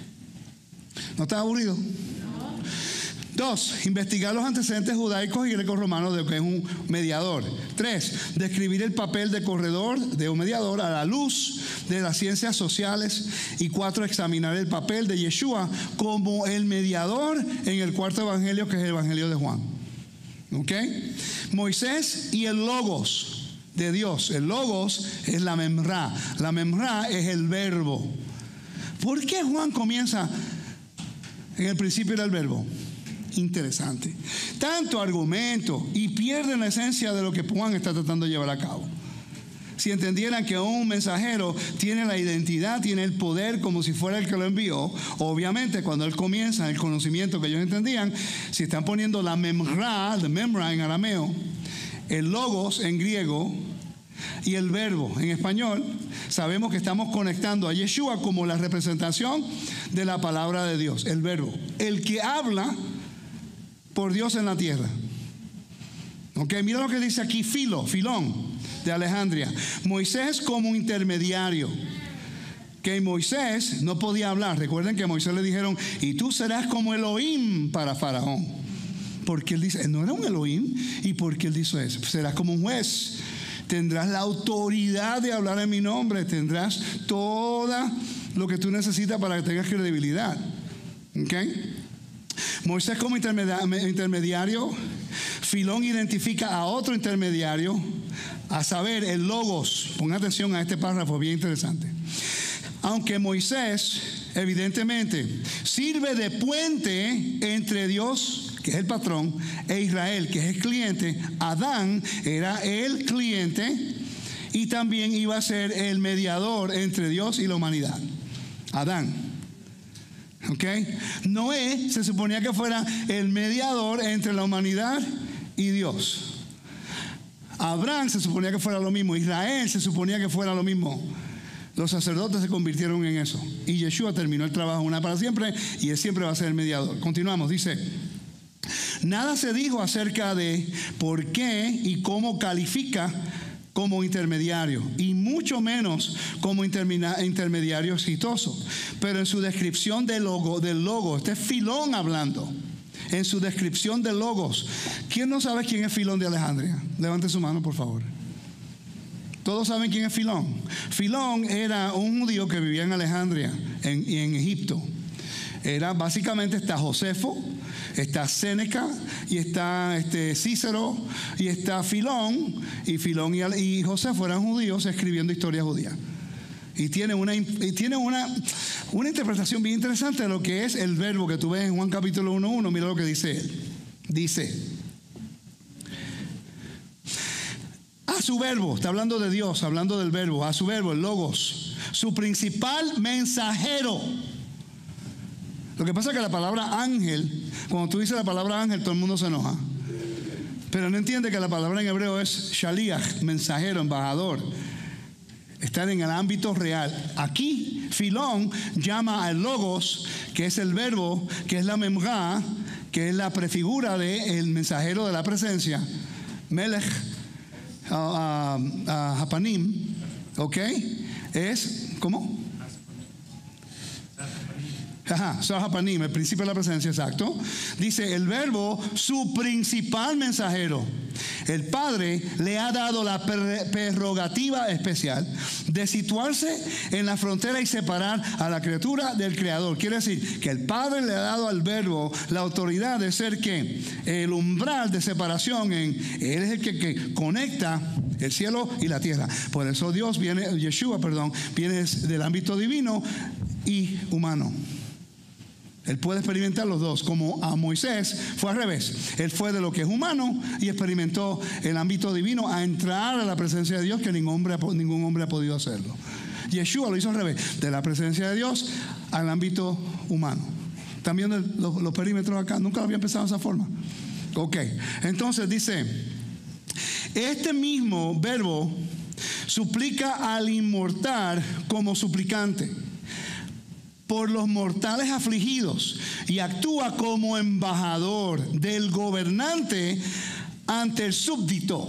Speaker 1: ¿No estás aburrido? Dos, investigar los antecedentes judaicos y greco-romanos de lo que es un mediador. Tres, describir el papel de corredor, de un mediador, a la luz de las ciencias sociales. Y cuatro, examinar el papel de Yeshua como el mediador en el cuarto evangelio, que es el evangelio de Juan. ¿Ok? Moisés y el logos de Dios. El logos es la memra. La memra es el verbo. ¿Por qué Juan comienza en el principio era el verbo? Interesante. Tanto argumento y pierden la esencia de lo que Juan está tratando de llevar a cabo. Si entendieran que un mensajero tiene la identidad, tiene el poder como si fuera el que lo envió, obviamente cuando él comienza el conocimiento que ellos entendían, si están poniendo la memra, la memra en arameo, el logos en griego y el verbo en español, sabemos que estamos conectando a Yeshua como la representación de la palabra de Dios, el verbo, el que habla por Dios en la tierra. Ok, mira lo que dice aquí Filo, Filón de Alejandría. Moisés como intermediario. Que Moisés no podía hablar. Recuerden que a Moisés le dijeron, y tú serás como Elohim para Faraón. Porque él dice, no era un Elohim. ¿Y por qué él dice eso? Serás como un juez. Tendrás la autoridad de hablar en mi nombre. Tendrás toda lo que tú necesitas para que tengas credibilidad. Ok. Moisés como intermediario. Filón identifica a otro intermediario, a saber, el logos. Pongan atención a este párrafo, bien interesante. Aunque Moisés, evidentemente, sirve de puente entre Dios, que es el patrón, e Israel, que es el cliente, Adán era el cliente y también iba a ser el mediador entre Dios y la humanidad. Adán. ¿Ok? Noé se suponía que fuera el mediador entre la humanidad y Dios. Abraham se suponía que fuera lo mismo. Israel se suponía que fuera lo mismo. Los sacerdotes se convirtieron en eso. Y Yeshua terminó el trabajo una para siempre y él siempre va a ser el mediador. Continuamos, dice: nada se dijo acerca de por qué y cómo califica como intermediario, y mucho menos como intermediario exitoso. Pero en su descripción del logo, del logo, este es Filón hablando. En su descripción de logos, ¿quién no sabe quién es Filón de Alejandría? Levante su mano, por favor. Todos saben quién es Filón. Filón era un judío que vivía en Alejandría, en, en Egipto. Era básicamente está Josefo, está Séneca y está este Cícero y está Filón. Y Filón y, y Josefo eran judíos escribiendo historia judía. Y tiene una, y tiene una, una interpretación bien interesante de lo que es el verbo que tú ves en Juan capítulo uno uno. Mira lo que dice él. Dice: a su verbo, está hablando de Dios, hablando del verbo, a su verbo, el logos, su principal mensajero. Lo que pasa es que la palabra ángel, cuando tú dices la palabra ángel, todo el mundo se enoja. Pero no entiende que la palabra en hebreo es shaliach, mensajero, embajador. Están en el ámbito real. Aquí, Filón llama al logos, que es el verbo, que es la memra, que es la prefigura del mensajero de la presencia. Melech uh, uh, uh, Hapanim, ¿ok? Es, ¿cómo? Ajá, Sahapanim, el principio de la presencia, exacto. Dice el verbo, su principal mensajero. El Padre le ha dado la prerrogativa especial de situarse en la frontera y separar a la criatura del Creador. Quiere decir que el Padre le ha dado al verbo la autoridad de ser que el umbral de separación en él es el que, que conecta el cielo y la tierra. Por eso Dios viene, Yeshua, perdón, viene del ámbito divino y humano. Él puede experimentar los dos. Como a Moisés fue al revés. Él fue de lo que es humano y experimentó el ámbito divino a entrar a la presencia de Dios, que ningún hombre, ningún hombre ha podido hacerlo. Yeshua lo hizo al revés, de la presencia de Dios al ámbito humano. ¿Están viendo los, los perímetros acá? Nunca lo había pensado de esa forma. Ok, entonces dice, este mismo verbo suplica al inmortal como suplicante por los mortales afligidos y actúa como embajador del gobernante ante el súbdito.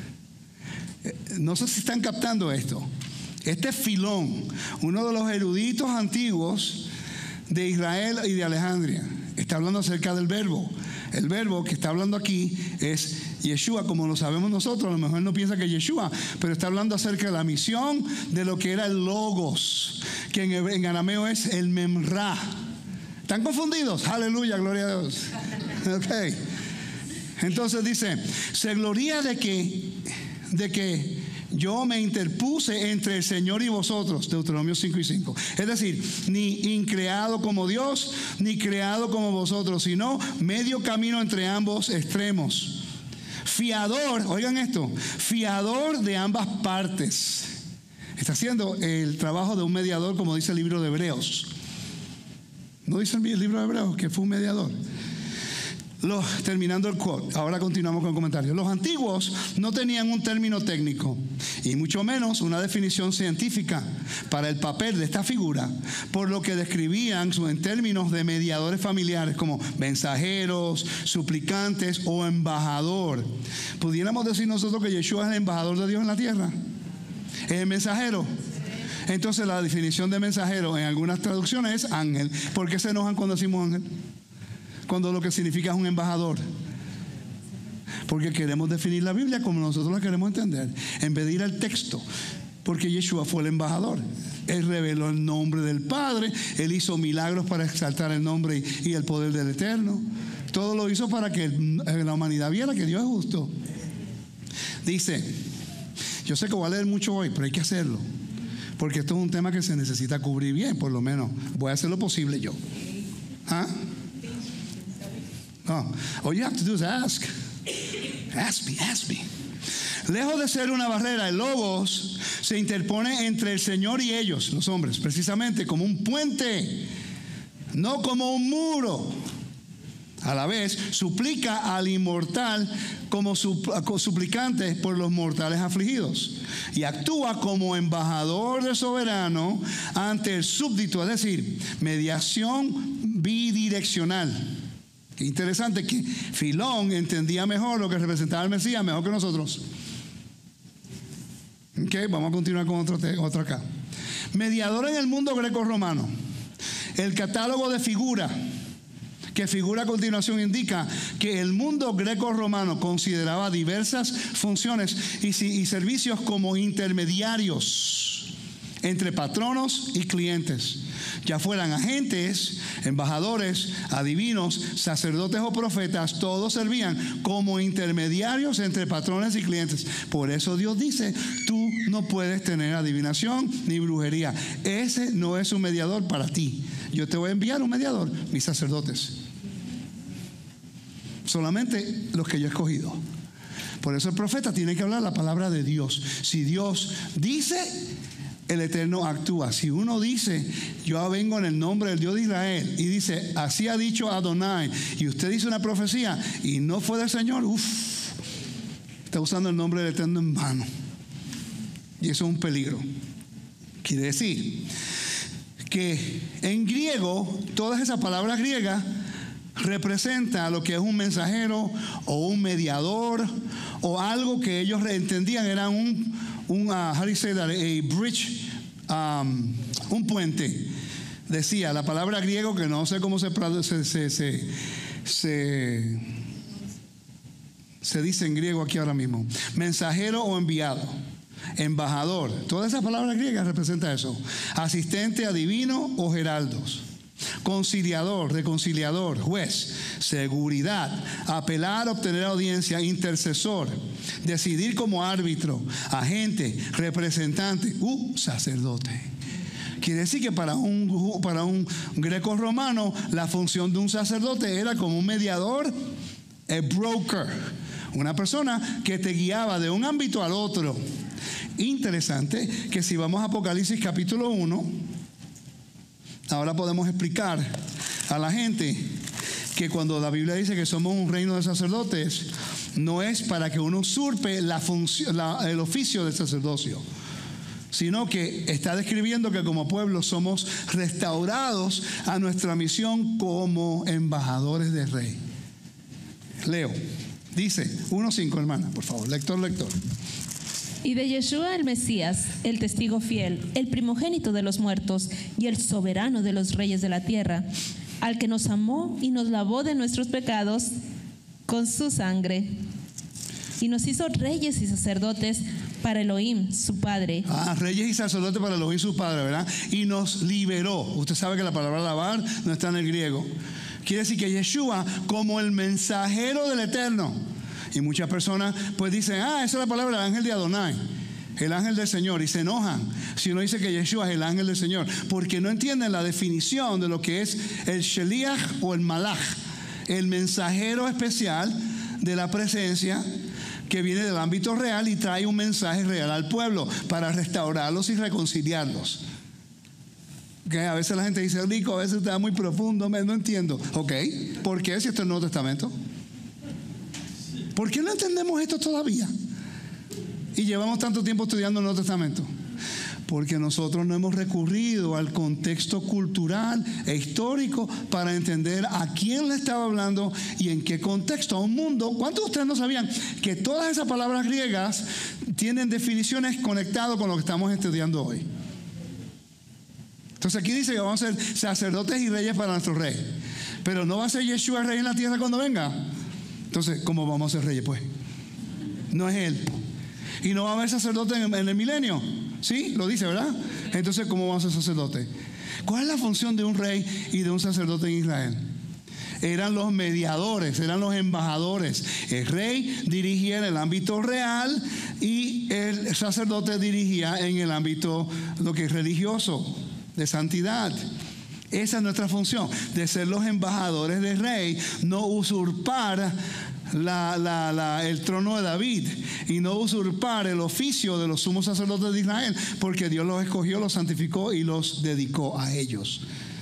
Speaker 1: No sé si están captando esto. Este es Filón, uno de los eruditos antiguos de Israel y de Alejandría. Está hablando acerca del verbo. El verbo que está hablando aquí es Yeshua, como lo sabemos nosotros. A lo mejor no piensa que es Yeshua, pero está hablando acerca de la misión de lo que era el Logos, que en, en arameo es el Memra. ¿Están confundidos? Aleluya, gloria a Dios. Ok. Entonces dice, se gloria de que, de que yo me interpuse entre el Señor y vosotros, Deuteronomio cinco y cinco. Es decir, ni increado como Dios, ni creado como vosotros, sino medio camino entre ambos extremos. Fiador, oigan esto, fiador de ambas partes. Está haciendo el trabajo de un mediador, como dice el libro de Hebreos. ¿No dice el libro de Hebreos que fue un mediador? Los, terminando el quote, ahora continuamos con el comentario. Los antiguos no tenían un término técnico y mucho menos una definición científica para el papel de esta figura, por lo que describían en términos de mediadores familiares como mensajeros, suplicantes o embajador. ¿Pudiéramos decir nosotros que Yeshua es el embajador de Dios en la tierra? ¿Es el mensajero? Entonces la definición de mensajero en algunas traducciones es ángel. ¿Por qué se enojan cuando decimos ángel? Cuando lo que significa es un embajador. Porque queremos definir la Biblia como nosotros la queremos entender, en vez de ir al texto. Porque Yeshua fue el embajador. Él reveló el nombre del Padre. Él hizo milagros para exaltar el nombre y, y el poder del Eterno. Todo lo hizo para que la humanidad viera que Dios es justo. Dice, yo sé que voy a leer mucho hoy, pero hay que hacerlo. Porque esto es un tema que se necesita cubrir bien, por lo menos. Voy a hacer lo posible yo. ¿Ah? No. All you have to do is ask. Ask me, ask me. Lejos de ser una barrera, el Logos se interpone entre el Señor y ellos, los hombres, precisamente como un puente, no como un muro. A la vez, suplica al inmortal como suplicante por los mortales afligidos y actúa como embajador del soberano ante el súbdito, es decir, mediación bidireccional. Qué interesante que Filón entendía mejor lo que representaba el Mesías, mejor que nosotros. Ok, vamos a continuar con otro, otro acá. Mediador en el mundo greco-romano. El catálogo de figura que figura a continuación indica que el mundo greco-romano consideraba diversas funciones y, y servicios como intermediarios entre patronos y clientes, ya fueran agentes, embajadores, adivinos, sacerdotes o profetas. Todos servían como intermediarios entre patrones y clientes. Por eso Dios dice, tú no puedes tener adivinación ni brujería. Ese no es un mediador para ti. Yo te voy a enviar un mediador, mis sacerdotes. Solamente los que yo he escogido. Por eso el profeta tiene que hablar la palabra de Dios. Si Dios dice, el Eterno actúa. Si uno dice, yo vengo en el nombre del Dios de Israel, y dice, así ha dicho Adonai, y usted dice una profecía y no fue del Señor, uff, está usando el nombre del Eterno en vano. Y eso es un peligro. Quiere decir que en griego, todas esas palabras griegas representa lo que es un mensajero o un mediador o algo que ellos entendían era un, un uh, how do you say that? A bridge, um, un puente. Decía la palabra griego que no sé cómo se se, se, se, se, se dice en griego aquí ahora mismo. Mensajero o enviado, embajador. Todas esas palabras griegas representan eso. Asistente, adivino o heraldos. Conciliador, reconciliador, juez, seguridad, apelar, obtener audiencia, intercesor, decidir como árbitro, agente, representante, uh, sacerdote. Quiere decir que para un, para un greco romano la función de un sacerdote era como un mediador, a broker, una persona que te guiaba de un ámbito al otro. interesante que si vamos a Apocalipsis capítulo uno, ahora podemos explicar a la gente que cuando la Biblia dice que somos un reino de sacerdotes, no es para que uno usurpe la función, la, el oficio del sacerdocio, sino que está describiendo que como pueblo somos restaurados a nuestra misión como embajadores del Rey. Leo, dice uno cinco, hermana, por favor, lector, lector.
Speaker 2: Y de Yeshua el Mesías, el testigo fiel, el primogénito de los muertos y el soberano de los reyes de la tierra, al que nos amó y nos lavó de nuestros pecados con su sangre, y nos hizo reyes y sacerdotes para Elohim, su Padre.
Speaker 1: Ah, reyes y sacerdotes para Elohim, su Padre, ¿verdad? Y nos liberó. Usted sabe que la palabra lavar no está en el griego. Quiere decir que Yeshua, como el mensajero del Eterno. Y muchas personas pues dicen, ah, esa es la palabra del ángel de Adonai, el ángel del Señor, y se enojan si uno dice que Yeshua es el ángel del Señor, porque no entienden la definición de lo que es el Sheliach o el Malach, el mensajero especial de la presencia que viene del ámbito real y trae un mensaje real al pueblo para restaurarlos y reconciliarlos. Okay, a veces la gente dice, Rico, a veces está muy profundo, no entiendo. Ok, ¿por qué si esto es el Nuevo Testamento? ¿Por qué no entendemos esto todavía? Y llevamos tanto tiempo estudiando el Nuevo Testamento. Porque nosotros no hemos recurrido al contexto cultural e histórico para entender a quién le estaba hablando y en qué contexto. A un mundo, ¿cuántos de ustedes no sabían que todas esas palabras griegas tienen definiciones conectadas con lo que estamos estudiando hoy? Entonces aquí dice que vamos a ser sacerdotes y reyes para nuestro rey. Pero no va a ser Yeshua rey en la tierra cuando venga. Entonces, ¿cómo vamos a ser reyes pues? No es él. Y no va a haber sacerdote en, en el milenio. ¿Sí? Lo dice, ¿verdad? Entonces, ¿cómo vamos a ser sacerdote? ¿Cuál es la función de un rey y de un sacerdote en Israel? Eran los mediadores, eran los embajadores. El rey dirigía en el ámbito real y el sacerdote dirigía en el ámbito lo que es religioso, de santidad. Esa es nuestra función, de ser los embajadores del rey, no usurpar la, la, la, el trono de David y no usurpar el oficio de los sumos sacerdotes de Israel, porque Dios los escogió, los santificó y los dedicó a ellos.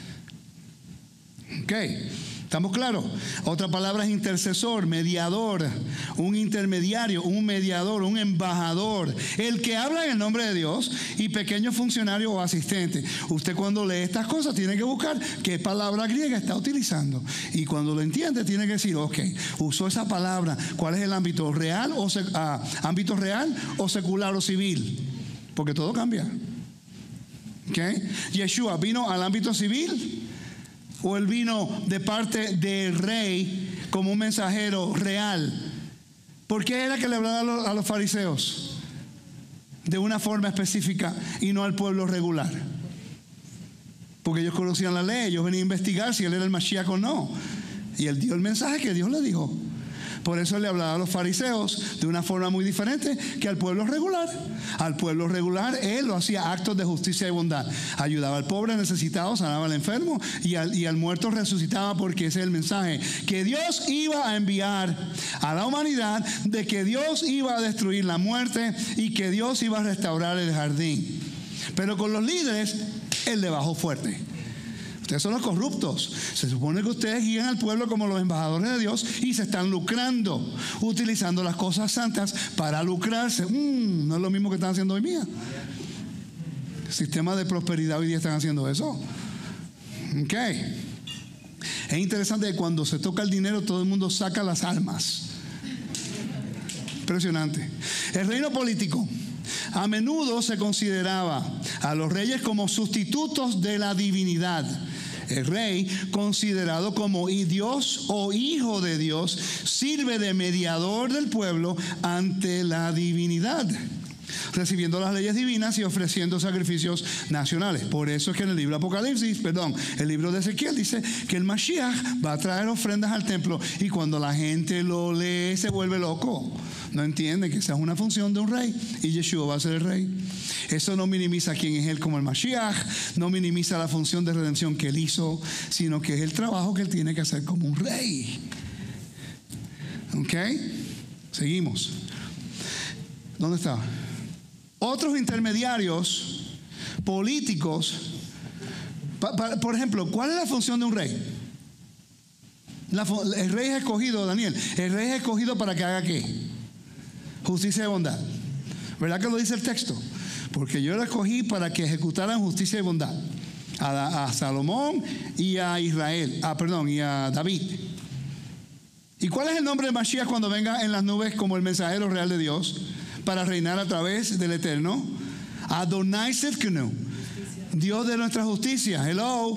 Speaker 1: Ok, ¿estamos claros? Otra palabra es intercesor, mediador, un intermediario, un mediador, un embajador, el que habla en el nombre de Dios, y pequeño funcionario o asistente. Usted cuando lee estas cosas tiene que buscar qué palabra griega está utilizando, y cuando lo entiende tiene que decir, ok, usó esa palabra, ¿cuál es el ámbito real o sec, ah, ámbito real o secular o civil? Porque todo cambia. Ok, Yeshua vino al ámbito civil, o él vino de parte del rey como un mensajero real. ¿Por qué era que le hablaba a los, a los fariseos de una forma específica y no al pueblo regular? Porque ellos conocían la ley, ellos venían a investigar si él era el Mashiach o no, y él dio el mensaje que Dios le dijo. Por eso le hablaba a los fariseos de una forma muy diferente que al pueblo regular. Al pueblo regular él lo hacía actos de justicia y bondad. Ayudaba al pobre necesitado, sanaba al enfermo y al, y al muerto resucitaba, porque ese es el mensaje que Dios iba a enviar a la humanidad, de que Dios iba a destruir la muerte y que Dios iba a restaurar el jardín. Pero con los líderes él le bajó fuerte. Ustedes son los corruptos. Se supone que ustedes guían al pueblo como los embajadores de Dios y se están lucrando, utilizando las cosas santas para lucrarse. Mm, no es lo mismo que están haciendo hoy día. Sistema de prosperidad hoy día están haciendo eso. Ok. Es interesante que cuando se toca el dinero todo el mundo saca las almas. Impresionante. El reino político. A menudo se consideraba a los reyes como sustitutos de la divinidad. El rey, considerado como Dios o hijo de Dios, sirve de mediador del pueblo ante la divinidad, recibiendo las leyes divinas y ofreciendo sacrificios nacionales. Por eso es que en el libro de Apocalipsis, perdón, el libro de Ezequiel dice que el Mashiach va a traer ofrendas al templo, y cuando la gente lo lee se vuelve loco. No entiende que esa es una función de un rey y Yeshua va a ser el rey. Eso no minimiza quién es él como el Mashiach, no minimiza la función de redención que él hizo, sino que es el trabajo que él tiene que hacer como un rey. ¿Ok? Seguimos. ¿Dónde está? otros intermediarios políticos. Pa, pa, por ejemplo, ¿cuál es la función de un rey? La, el rey es escogido, Daniel. El rey es escogido para que haga ¿qué? Justicia y bondad. ¿Verdad que lo dice el texto? Porque yo lo escogí para que ejecutaran justicia y bondad a, a Salomón y a Israel, ah, perdón, y a David. ¿Y cuál es el nombre de Mashiach cuando venga en las nubes como el mensajero real de Dios para reinar a través del Eterno? Adonai Tzidkenu, Dios de nuestra justicia. Hello.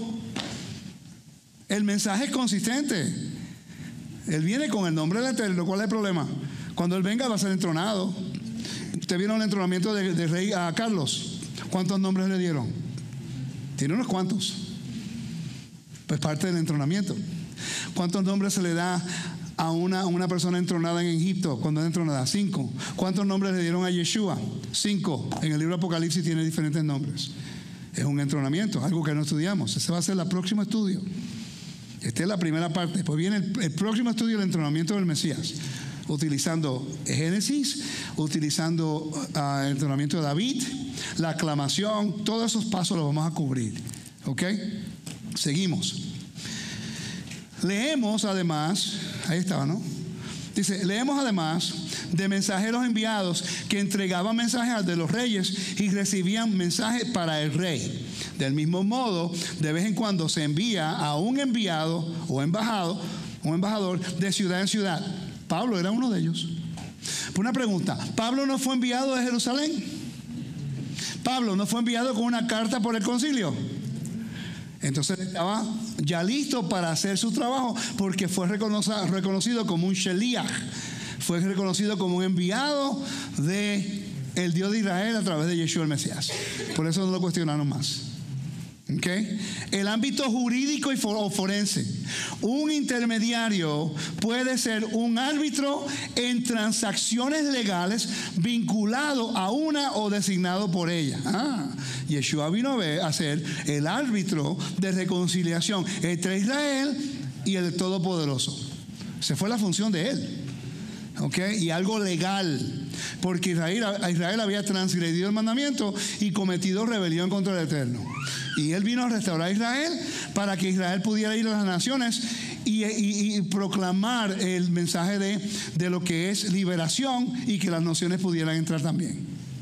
Speaker 1: El mensaje es consistente. Él viene con el nombre del Eterno. ¿Cuál es el problema? Cuando Él venga va a ser entronado. Ustedes vieron el entronamiento de, de rey a Carlos. ¿Cuántos nombres le dieron? Tiene unos cuantos. Pues parte del entronamiento. ¿Cuántos nombres se le da a una, una persona entronada en Egipto cuando es entronada? Cinco. ¿Cuántos nombres le dieron a Yeshua? Cinco. En el libro de Apocalipsis tiene diferentes nombres. Es un entronamiento, algo que no estudiamos. Ese va a ser el próximo estudio. Esta es la primera parte. Después viene el, el próximo estudio del entronamiento del Mesías, utilizando Génesis, utilizando uh, el entrenamiento de David, la aclamación, todos esos pasos los vamos a cubrir. ¿Ok? Seguimos. Leemos además, ahí estaba, ¿no? Dice, leemos además de mensajeros enviados que entregaban mensajes de los reyes y recibían mensajes para el rey. Del mismo modo, de vez en cuando se envía a un enviado o embajado, un embajador de ciudad en ciudad. Pablo era uno de ellos. Una pregunta, ¿Pablo no fue enviado de Jerusalén? ¿Pablo no fue enviado con una carta por el concilio? Entonces estaba ya listo para hacer su trabajo porque fue reconocido como un sheliach, fue reconocido como un enviado de el Dios de Israel a través de Yeshua el Mesías. Por eso no lo cuestionaron más. ¿Okay? El ámbito jurídico y for, o forense. Un intermediario puede ser un árbitro en transacciones legales vinculado a una o designado por ella. Ah, Yeshua vino a, ver, a ser el árbitro de reconciliación entre Israel y el Todopoderoso. Esa fue la función de él. ¿Okay? Y algo legal, porque Israel, Israel había transgredido el mandamiento y cometido rebelión contra el Eterno. Y él vino a restaurar a Israel para que Israel pudiera ir a las naciones y, y, y proclamar el mensaje de, de lo que es liberación y que las naciones pudieran entrar también.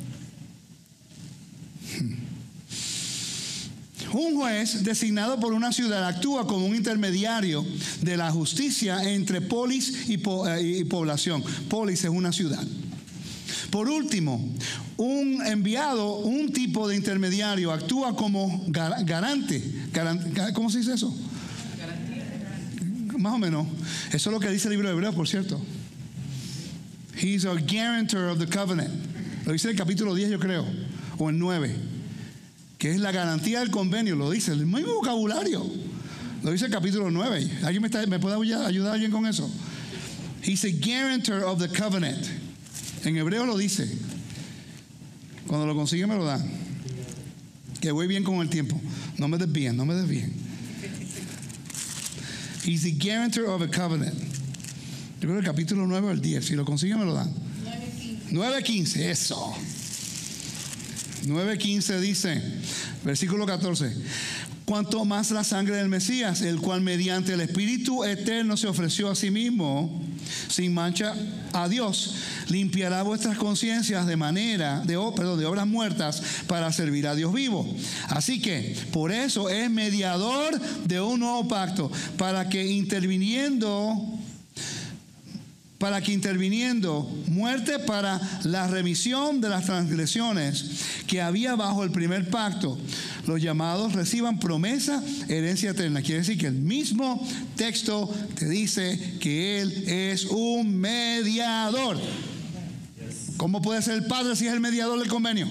Speaker 1: Un juez designado por una ciudad actúa como un intermediario de la justicia entre polis y, po, eh, y población. Polis es una ciudad. Por último, un enviado, un tipo de intermediario, actúa como gar, garante. Garant, ¿Cómo se dice eso? Garantía. Más o menos. Eso es lo que dice el libro de Hebreos, por cierto. He's a guarantor of the covenant. Lo dice en el capítulo diez, yo creo, o el nueve. Que es la garantía del convenio, lo dice, el mismo vocabulario. Lo dice el capítulo nueve. ¿Alguien me, está, me puede ayudar alguien con eso? He's a guarantor of the covenant. En hebreo lo dice. Cuando lo consigue me lo dan. Que voy bien con el tiempo. No me desvíen, no me desvíen. He's the guarantor of a covenant. Yo creo el capítulo nueve o el diez. Si lo consigue me lo dan. nueve quince, eso. nueve quince dice, versículo catorce, cuanto más la sangre del Mesías, el cual mediante el Espíritu eterno se ofreció a sí mismo sin mancha a Dios, limpiará vuestras conciencias de manera de, oh, perdón, de obras muertas para servir a Dios vivo. Así que por eso es mediador de un nuevo pacto, para que interviniendo para que interviniendo muerte para la remisión de las transgresiones que había bajo el primer pacto, los llamados reciban promesa, herencia eterna. Quiere decir que el mismo texto te dice que Él es un mediador. ¿Cómo puede ser el Padre si es el mediador del convenio?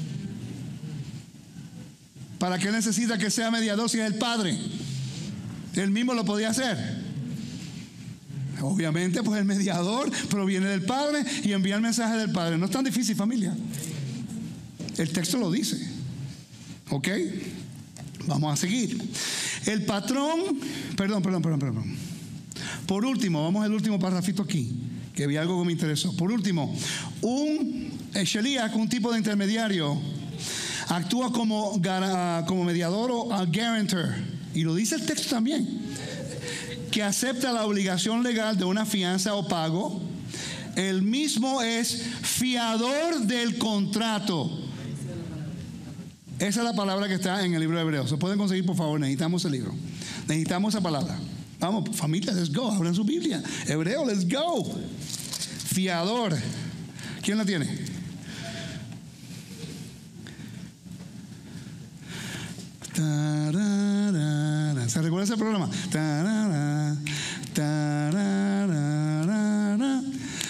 Speaker 1: ¿Para qué necesita que sea mediador si es el Padre? Él mismo lo podía hacer. Obviamente, pues el mediador proviene del Padre y envía el mensaje del Padre. No es tan difícil, familia. El texto lo dice. ¿Ok? Vamos a seguir. El patrón, perdón, perdón, perdón, perdón. Por último, vamos al último parrafito aquí, que vi algo que me interesó. Por último, un El Shaliach, un tipo de intermediario, actúa como, como mediador o a guarantor. Y lo dice el texto también. Que acepta la obligación legal de una fianza o pago. El mismo es fiador del contrato. Esa es la palabra que está en el libro de Hebreos. ¿Se pueden conseguir, por favor? Necesitamos el libro. Necesitamos esa palabra. Vamos, familia, let's go. Hablan su Biblia. Hebreo, let's go. Fiador. ¿Quién la tiene? Tararara. ¿Se recuerda ese programa? Tararara, tararara,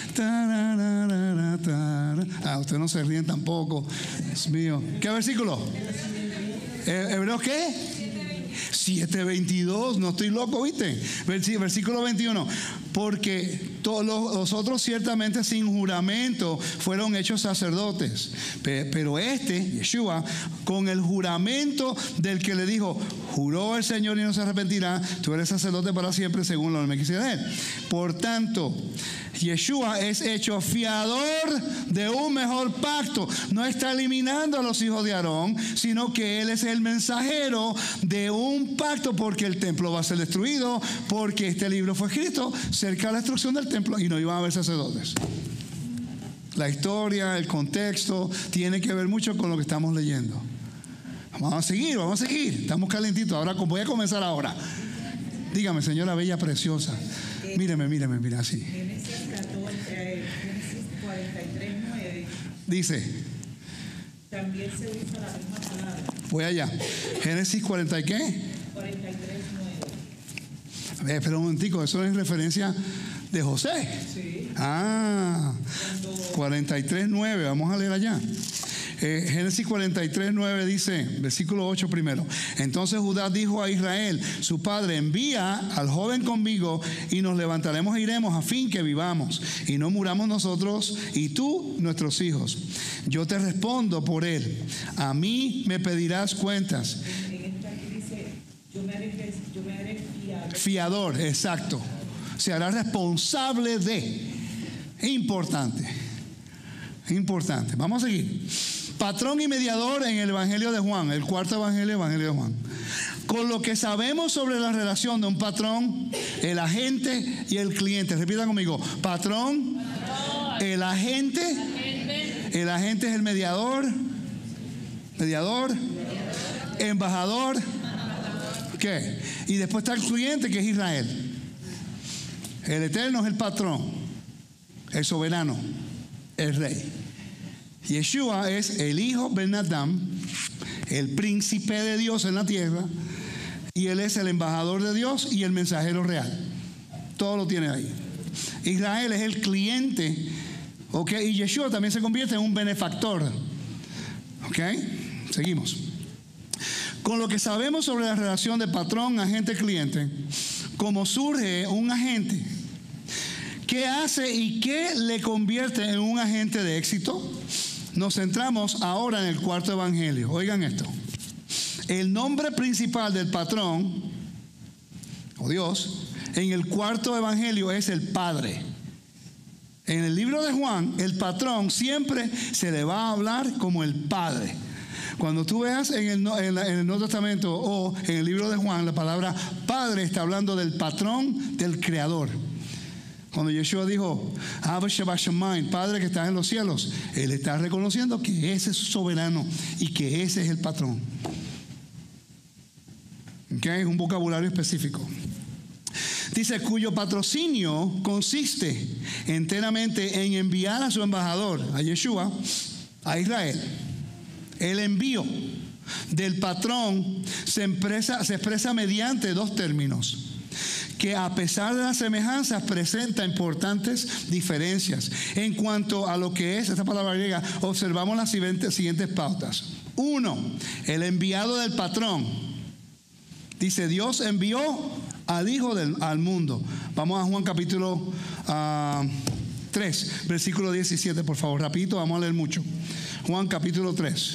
Speaker 1: tararara, tararara. Ah, ustedes no se ríen tampoco. Dios mío. ¿Qué versículo? ¿Hebreos qué? siete veintidós, no estoy loco, ¿viste? Versículo veintiuno. Porque todos los otros ciertamente sin juramento fueron hechos sacerdotes. Pero este, Yeshua, con el juramento del que le dijo, juró el Señor y no se arrepentirá, tú eres sacerdote para siempre según lo de Melquisedec. Por tanto, Yeshua es hecho fiador de un mejor pacto. No está eliminando a los hijos de Aarón, sino que él es el mensajero de un pacto, porque el templo va a ser destruido, porque este libro fue escrito cerca de la destrucción del templo y no iban a haber sacerdotes. La historia, el contexto, tiene que ver mucho con lo que estamos leyendo. Vamos a seguir, vamos a seguir. Estamos calentitos. Ahora voy a comenzar ahora. Dígame, señora bella, preciosa. Míreme, míreme, mira así.
Speaker 4: Génesis cuarenta y tres, nueve.
Speaker 1: Dice.
Speaker 4: También se usa la misma palabra.
Speaker 1: Voy allá. Génesis cuarenta y qué?
Speaker 4: cuarenta y tres, nueve.
Speaker 1: A ver, espera un momentico, eso es referencia de José.
Speaker 4: Sí.
Speaker 1: Ah, cuarenta y tres, nueve. Vamos a leer allá. Eh, Génesis cuarenta y tres, nueve dice, versículo ocho primero. Entonces Judá dijo a Israel, su padre, envía al joven conmigo y nos levantaremos e iremos a fin que vivamos y no muramos nosotros y tú nuestros hijos. Yo te respondo por él. A mí me pedirás cuentas.
Speaker 4: En esta aquí dice, yo me haré, yo me haré fiador.
Speaker 1: Fiador, exacto. Se hará responsable de. Importante. Importante. Vamos a seguir. Patrón y mediador en el Evangelio de Juan, el cuarto Evangelio, Evangelio de Juan. Con lo que sabemos sobre la relación de un patrón, el agente y el cliente. Repita conmigo. Patrón, patrón. El agente, agente. El agente es el mediador. Mediador. mediador. Embajador. ¿Qué? Y después está el cliente, que es Israel. El eterno es el patrón, el soberano, el rey. Yeshua es el hijo Ben Adam, el príncipe de Dios en la tierra, y él es el embajador de Dios y el mensajero real. Todo lo tiene ahí. Israel es el cliente, ¿ok? Y Yeshua también se convierte en un benefactor, ¿ok? Seguimos. Con lo que sabemos sobre la relación de patrón, agente, cliente, cómo surge un agente, qué hace y qué le convierte en un agente de éxito. Nos centramos ahora en el cuarto evangelio. Oigan esto. El nombre principal del patrón, o Dios, en el cuarto evangelio es el Padre. En el libro de Juan, el patrón siempre se le va a hablar como el Padre. Cuando tú veas en el, en, la, en el Nuevo Testamento o en el libro de Juan, la palabra Padre está hablando del patrón, del Creador. Cuando Yeshua dijo, Abba Shabbat Shamayim, Padre que estás en los cielos, Él está reconociendo que ese es su soberano y que ese es el patrón. ¿Okay? Es un vocabulario específico. Dice, cuyo patrocinio consiste enteramente en enviar a su embajador, a Yeshua, a Israel. El envío del patrón se expresa, se expresa mediante dos términos, que a pesar de las semejanzas presenta importantes diferencias. En cuanto a lo que es esta palabra griega, observamos las siguientes, siguientes pautas. Uno, el enviado del patrón. Dice, Dios envió al Hijo del, al mundo. Vamos a Juan capítulo uh, tres, versículo diecisiete, por favor, rapidito, vamos a leer mucho. Juan capítulo tres.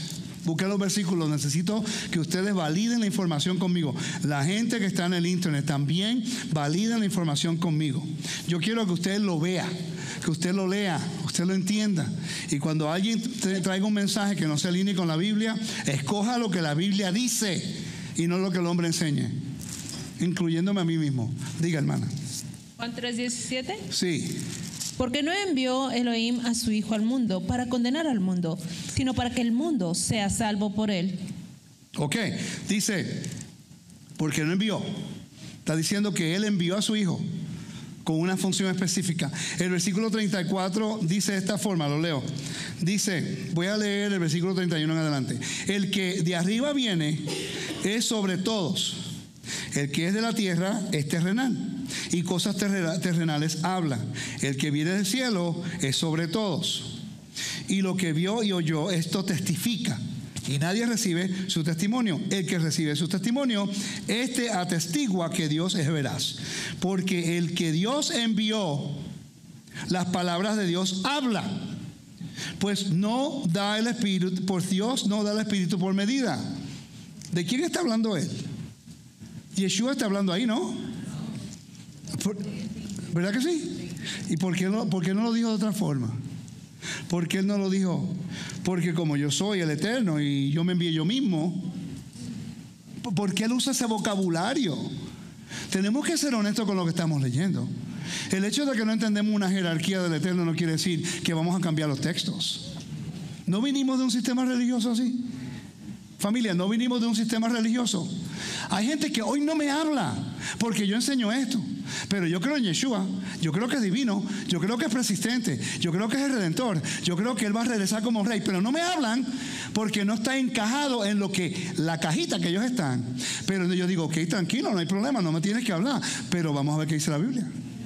Speaker 1: Busquen los versículos. Necesito que ustedes validen la información conmigo. La gente que está en el internet también validen la información conmigo. Yo quiero que usted lo vea, que usted lo lea, usted lo entienda. Y cuando alguien traiga un mensaje que no se alinee con la Biblia, escoja lo que la Biblia dice y no lo que el hombre enseñe, incluyéndome a mí mismo. Diga, hermana.
Speaker 2: Juan tres diecisiete.
Speaker 1: Sí.
Speaker 2: Porque no envió Elohim a su Hijo al mundo para condenar al mundo, sino para que el mundo sea salvo por él.
Speaker 1: Ok, dice, porque no envió. Está diciendo que él envió a su Hijo con una función específica. El versículo treinta y cuatro dice de esta forma, lo leo. Dice, voy a leer el versículo treinta y uno en adelante. El que de arriba viene es sobre todos. El que es de la tierra es terrenal, y cosas terrenales habla. El que viene del cielo es sobre todos. Y lo que vio y oyó, esto testifica. Y nadie recibe su testimonio. El que recibe su testimonio, este atestigua que Dios es veraz. Porque el que Dios envió, las palabras de Dios habla. Pues no da el Espíritu, por Dios no da el Espíritu por medida. ¿De quién está hablando él? Yeshua está hablando ahí, ¿no? ¿Verdad que sí? ¿Y por qué no, por qué no lo dijo de otra forma? ¿Por qué él no lo dijo? Porque como yo soy el Eterno y yo me envié yo mismo. ¿Por qué él usa ese vocabulario? Tenemos que ser honestos con lo que estamos leyendo. El hecho de que no entendemos una jerarquía del Eterno no quiere decir que vamos a cambiar los textos. No vinimos de un sistema religioso así. Familia, no vinimos de un sistema religioso. Hay gente que hoy no me habla porque yo enseño esto. Pero yo creo en Yeshua, yo creo que es divino, yo creo que es persistente, yo creo que es el Redentor, yo creo que Él va a regresar como rey. Pero no me hablan porque no está encajado en lo que, la cajita que ellos están. Pero yo digo, ok, tranquilo, no hay problema, no me tienes que hablar. Pero vamos a ver qué dice la Biblia.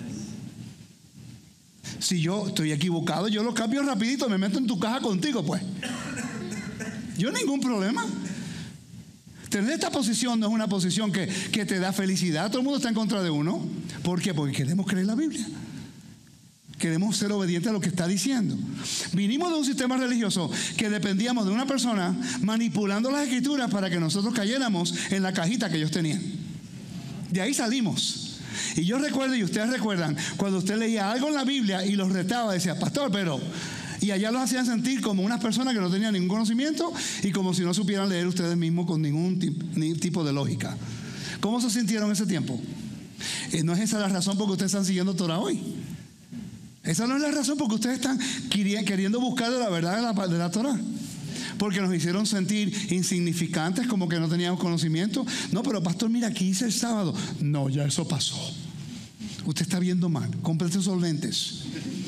Speaker 1: Si yo estoy equivocado, yo lo cambio rapidito, me meto en tu caja contigo, pues. Yo ningún problema. Tener esta posición no es una posición que, que te da felicidad. Todo el mundo está en contra de uno. ¿Por qué? Porque queremos creer la Biblia. Queremos ser obedientes a lo que está diciendo. Vinimos de un sistema religioso que dependíamos de una persona manipulando las escrituras para que nosotros cayéramos en la cajita que ellos tenían. De ahí salimos. Y yo recuerdo, y ustedes recuerdan, cuando usted leía algo en la Biblia y los retaba, decía, pastor, pero... Y allá los hacían sentir como unas personas que no tenían ningún conocimiento y como si no supieran leer ustedes mismos con ningún tipo de lógica. ¿Cómo se sintieron ese tiempo? Eh, no es esa la razón por que ustedes están siguiendo Torah hoy. Esa no es la razón por que ustedes están queriendo buscar de la verdad de la, de la Torah. Porque nos hicieron sentir insignificantes, como que no teníamos conocimiento. No, pero pastor, mira, aquí dice el sábado. No, ya eso pasó. Usted está viendo mal. Cómprese esos lentes.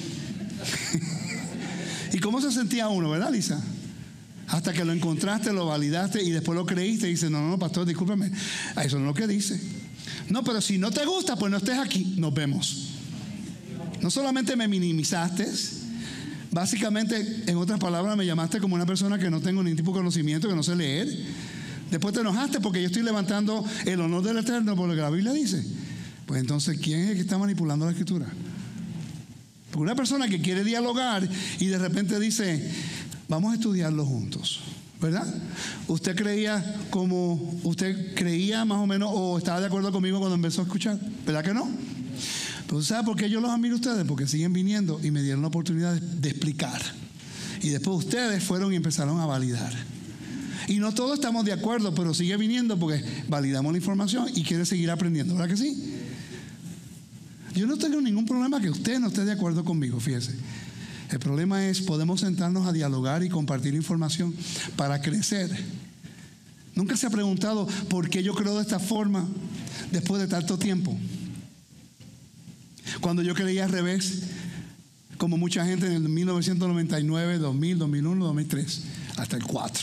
Speaker 1: ¿Y cómo se sentía uno, verdad, Lisa? Hasta que lo encontraste, lo validaste y después lo creíste y dices, no, no, no, pastor, discúlpame, eso no es lo que dice. No, pero si no te gusta, pues no estés aquí, nos vemos. No solamente me minimizaste, básicamente, en otras palabras, me llamaste como una persona que no tengo ningún tipo de conocimiento, que no sé leer. Después te enojaste porque yo estoy levantando el honor del Eterno por lo que la Biblia dice. Pues entonces, ¿quién es el que está manipulando la Escritura? Porque una persona que quiere dialogar y de repente dice, vamos a estudiarlo juntos, ¿verdad? Usted creía como, usted creía más o menos, o estaba de acuerdo conmigo cuando empezó a escuchar, ¿verdad que no? Pero ¿sabe por qué yo los admiro a ustedes? Porque siguen viniendo y me dieron la oportunidad de, de explicar. Y después ustedes fueron y empezaron a validar. Y no todos estamos de acuerdo, pero sigue viniendo porque validamos la información y quiere seguir aprendiendo, ¿verdad que sí? Yo no tengo ningún problema que usted no esté de acuerdo conmigo, fíjese. El problema es, podemos sentarnos a dialogar y compartir información para crecer. ¿Nunca se ha preguntado por qué yo creo de esta forma después de tanto tiempo? Cuando yo creía al revés, como mucha gente en el mil novecientos noventa y nueve, dos mil, dos mil uno, dos mil tres, hasta el cuatro.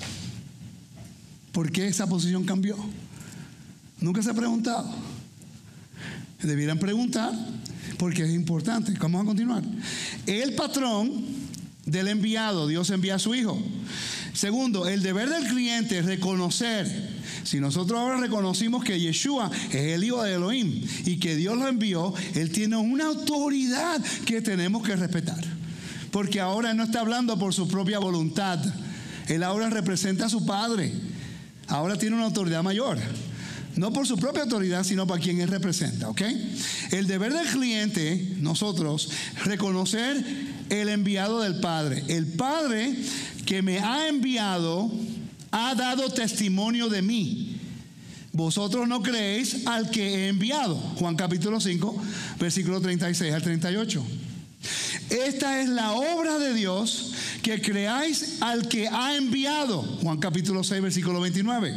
Speaker 1: ¿Por qué esa posición cambió? ¿Nunca se ha preguntado? Debieran preguntar porque es importante. Vamos a continuar. El patrón del enviado, Dios envía a su Hijo. Segundo, el deber del cliente es reconocer. Si nosotros ahora reconocimos que Yeshua es el Hijo de Elohim y que Dios lo envió, Él tiene una autoridad que tenemos que respetar. Porque ahora Él no está hablando por su propia voluntad. Él ahora representa a su Padre. Ahora tiene una autoridad mayor. No por su propia autoridad, sino para quien Él representa, ¿ok? El deber del cliente, nosotros, reconocer el enviado del Padre. El Padre que me ha enviado ha dado testimonio de mí. Vosotros no creéis al que he enviado. Juan capítulo cinco, versículo treinta y seis al treinta y ocho. Esta es la obra de Dios, que creáis al que ha enviado. Juan capítulo seis, versículo veintinueve.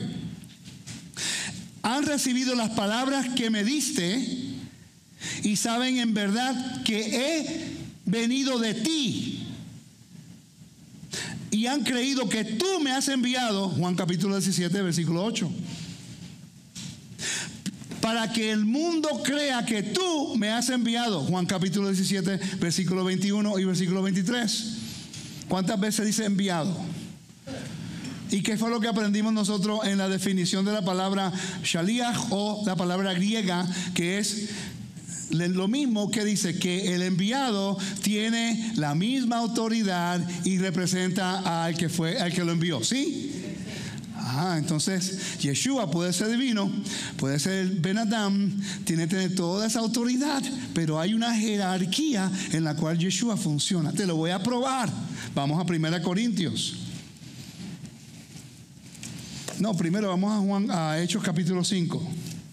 Speaker 1: Han recibido las palabras que me diste y saben en verdad que he venido de ti. Y han creído que tú me has enviado. Juan capítulo diecisiete, versículo ocho. Para que el mundo crea que tú me has enviado. Juan capítulo diecisiete, versículo veintiuno y versículo veintitrés. ¿Cuántas veces dice enviado? ¿Y qué fue lo que aprendimos nosotros en la definición de la palabra shaliach, o la palabra griega, que es lo mismo, que dice que el enviado tiene la misma autoridad y representa al que fue, al que lo envió? ¿Sí? Ah, entonces Yeshua puede ser divino, puede ser Ben Adam, tiene que tener toda esa autoridad, pero hay una jerarquía en la cual Yeshua funciona. Te lo voy a probar. Vamos a primera Corintios. No, primero vamos a Juan, a Hechos capítulo cinco.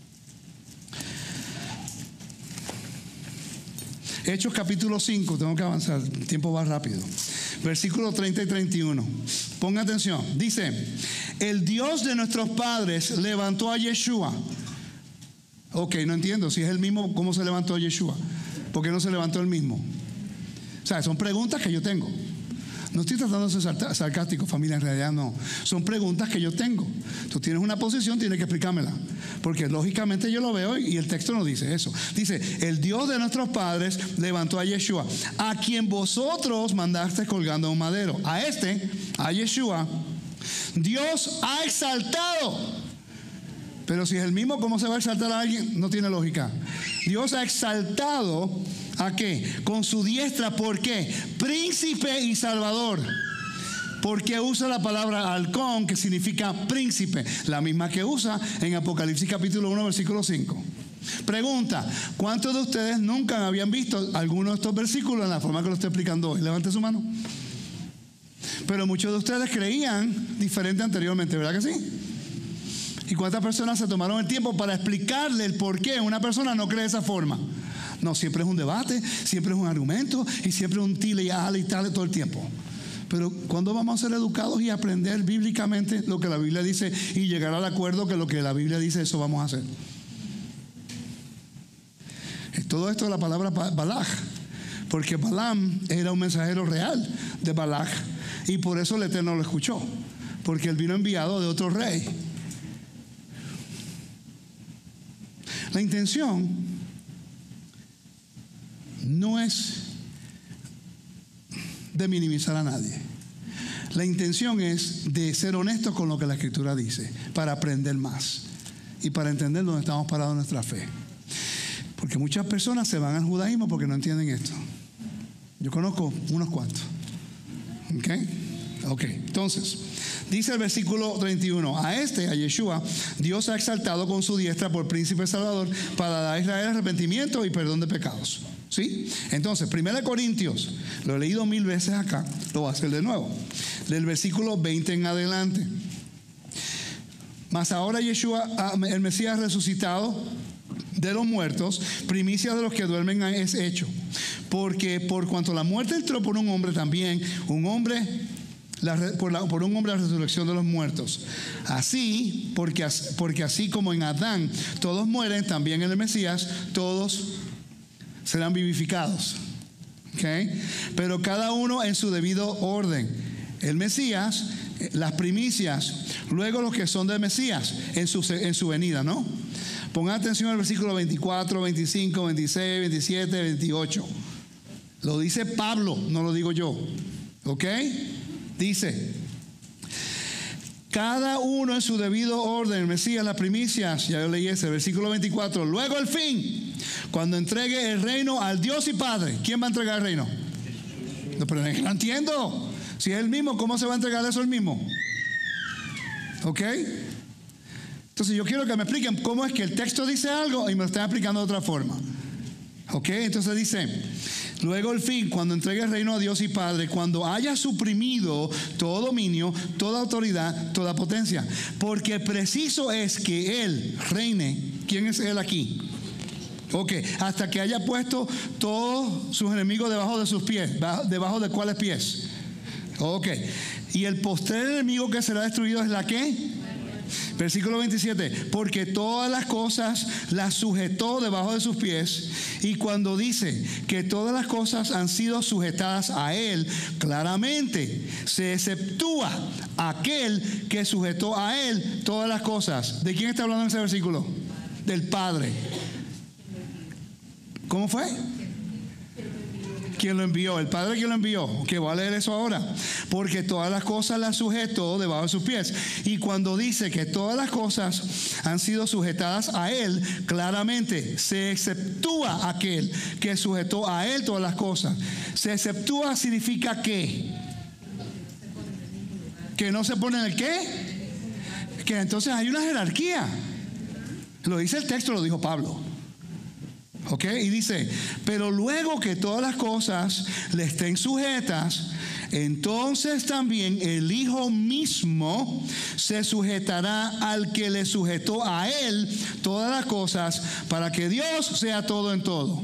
Speaker 1: Hechos capítulo cinco, tengo que avanzar, el tiempo va rápido. Versículo treinta y treinta y uno. Ponga atención. Dice: el Dios de nuestros padres levantó a Yeshua. Ok, no entiendo. Si es el mismo, ¿cómo se levantó a Yeshua? ¿Por qué no se levantó el mismo? O sea, son preguntas que yo tengo. No estoy tratando de ser sarcástico, familia, en realidad no. Son preguntas que yo tengo. Tú tienes una posición, tienes que explicármela. Porque lógicamente yo lo veo y el texto no dice eso. Dice: el Dios de nuestros padres levantó a Yeshua, a quien vosotros mandaste colgando en un madero. A este, a Yeshua, Dios ha exaltado. Pero si es el mismo, ¿cómo se va a exaltar a alguien? No tiene lógica. Dios ha exaltado, ¿a qué? Con su diestra. ¿Por qué? Príncipe y salvador. Porque usa la palabra halcón, que significa príncipe, la misma que usa en Apocalipsis capítulo uno, versículo cinco. Pregunta: ¿cuántos de ustedes nunca habían visto alguno de estos versículos en la forma que lo estoy explicando hoy? Levante su mano. Pero muchos de ustedes creían diferente anteriormente, ¿verdad que sí? ¿Y cuántas personas se tomaron el tiempo para explicarle el por qué una persona no cree de esa forma? No, siempre es un debate, siempre es un argumento y siempre es un tile y ale y tal todo el tiempo. Pero ¿cuándo vamos a ser educados y aprender bíblicamente lo que la Biblia dice y llegar al acuerdo que lo que la Biblia dice, eso vamos a hacer? Todo esto es la palabra Balaj, porque Balaam era un mensajero real de Balaj y por eso el Eterno lo escuchó, porque él vino enviado de otro rey. La intención no es de minimizar a nadie. La intención es de ser honestos con lo que la Escritura dice, para aprender más y para entender dónde estamos parados en nuestra fe. Porque muchas personas se van al judaísmo porque no entienden esto. Yo conozco unos cuantos. ¿Ok? Ok, entonces dice el versículo treinta y uno: a este, a Yeshua, Dios ha exaltado con su diestra por príncipe salvador, para dar a Israel arrepentimiento y perdón de pecados. ¿Sí? Entonces, primera Corintios, lo he leído mil veces acá, lo voy a hacer de nuevo. Del versículo veinte en adelante. Mas ahora Yeshua, el Mesías resucitado de los muertos, primicia de los que duermen es hecho. Porque por cuanto la muerte entró por un hombre, también un hombre... La, por, la, por un hombre la resurrección de los muertos. Así, porque, porque así como en Adán todos mueren, también en el Mesías todos serán vivificados. ¿Okay? Pero cada uno en su debido orden. El Mesías, las primicias, luego los que son del Mesías en su, en su venida, ¿no? Pongan atención al versículo veinticuatro, veinticinco, veintiséis, veintisiete, veintiocho. Lo dice Pablo, no lo digo yo. ¿Ok? Dice: cada uno en su debido orden, el Mesías, las primicias, ya yo leí ese, versículo veinticuatro, luego el fin, cuando entregue el reino al Dios y Padre. ¿Quién va a entregar el reino? No, pero no entiendo. Si es el mismo, ¿cómo se va a entregar eso el mismo? ¿Ok? Entonces yo quiero que me expliquen cómo es que el texto dice algo y me lo están explicando de otra forma. ¿Ok? Entonces dice, luego el fin, cuando entregue el reino a Dios y Padre, cuando haya suprimido todo dominio, toda autoridad, toda potencia. Porque preciso es que Él reine. ¿Quién es Él aquí? Ok, hasta que haya puesto todos sus enemigos debajo de sus pies. ¿Debajo de cuáles pies? Ok, y el postrer enemigo que será destruido es la ¿qué? Versículo veintisiete, porque todas las cosas las sujetó debajo de sus pies. Y cuando dice que todas las cosas han sido sujetadas a Él, claramente se exceptúa aquel que sujetó a Él todas las cosas. ¿De quién está hablando en ese versículo? Del Padre. ¿Cómo fue? ¿Quién lo envió? El Padre que lo envió. Que voy a leer eso ahora. Porque todas las cosas las sujetó debajo de sus pies. Y cuando dice que todas las cosas han sido sujetadas a Él, claramente se exceptúa aquel que sujetó a Él todas las cosas. Se exceptúa significa ¿qué? Que no se pone en el ¿qué? Que entonces hay una jerarquía. Lo dice el texto, lo dijo Pablo. ¿Ok? Y dice, pero luego que todas las cosas le estén sujetas, entonces también el Hijo mismo se sujetará al que le sujetó a Él todas las cosas, para que Dios sea todo en todo.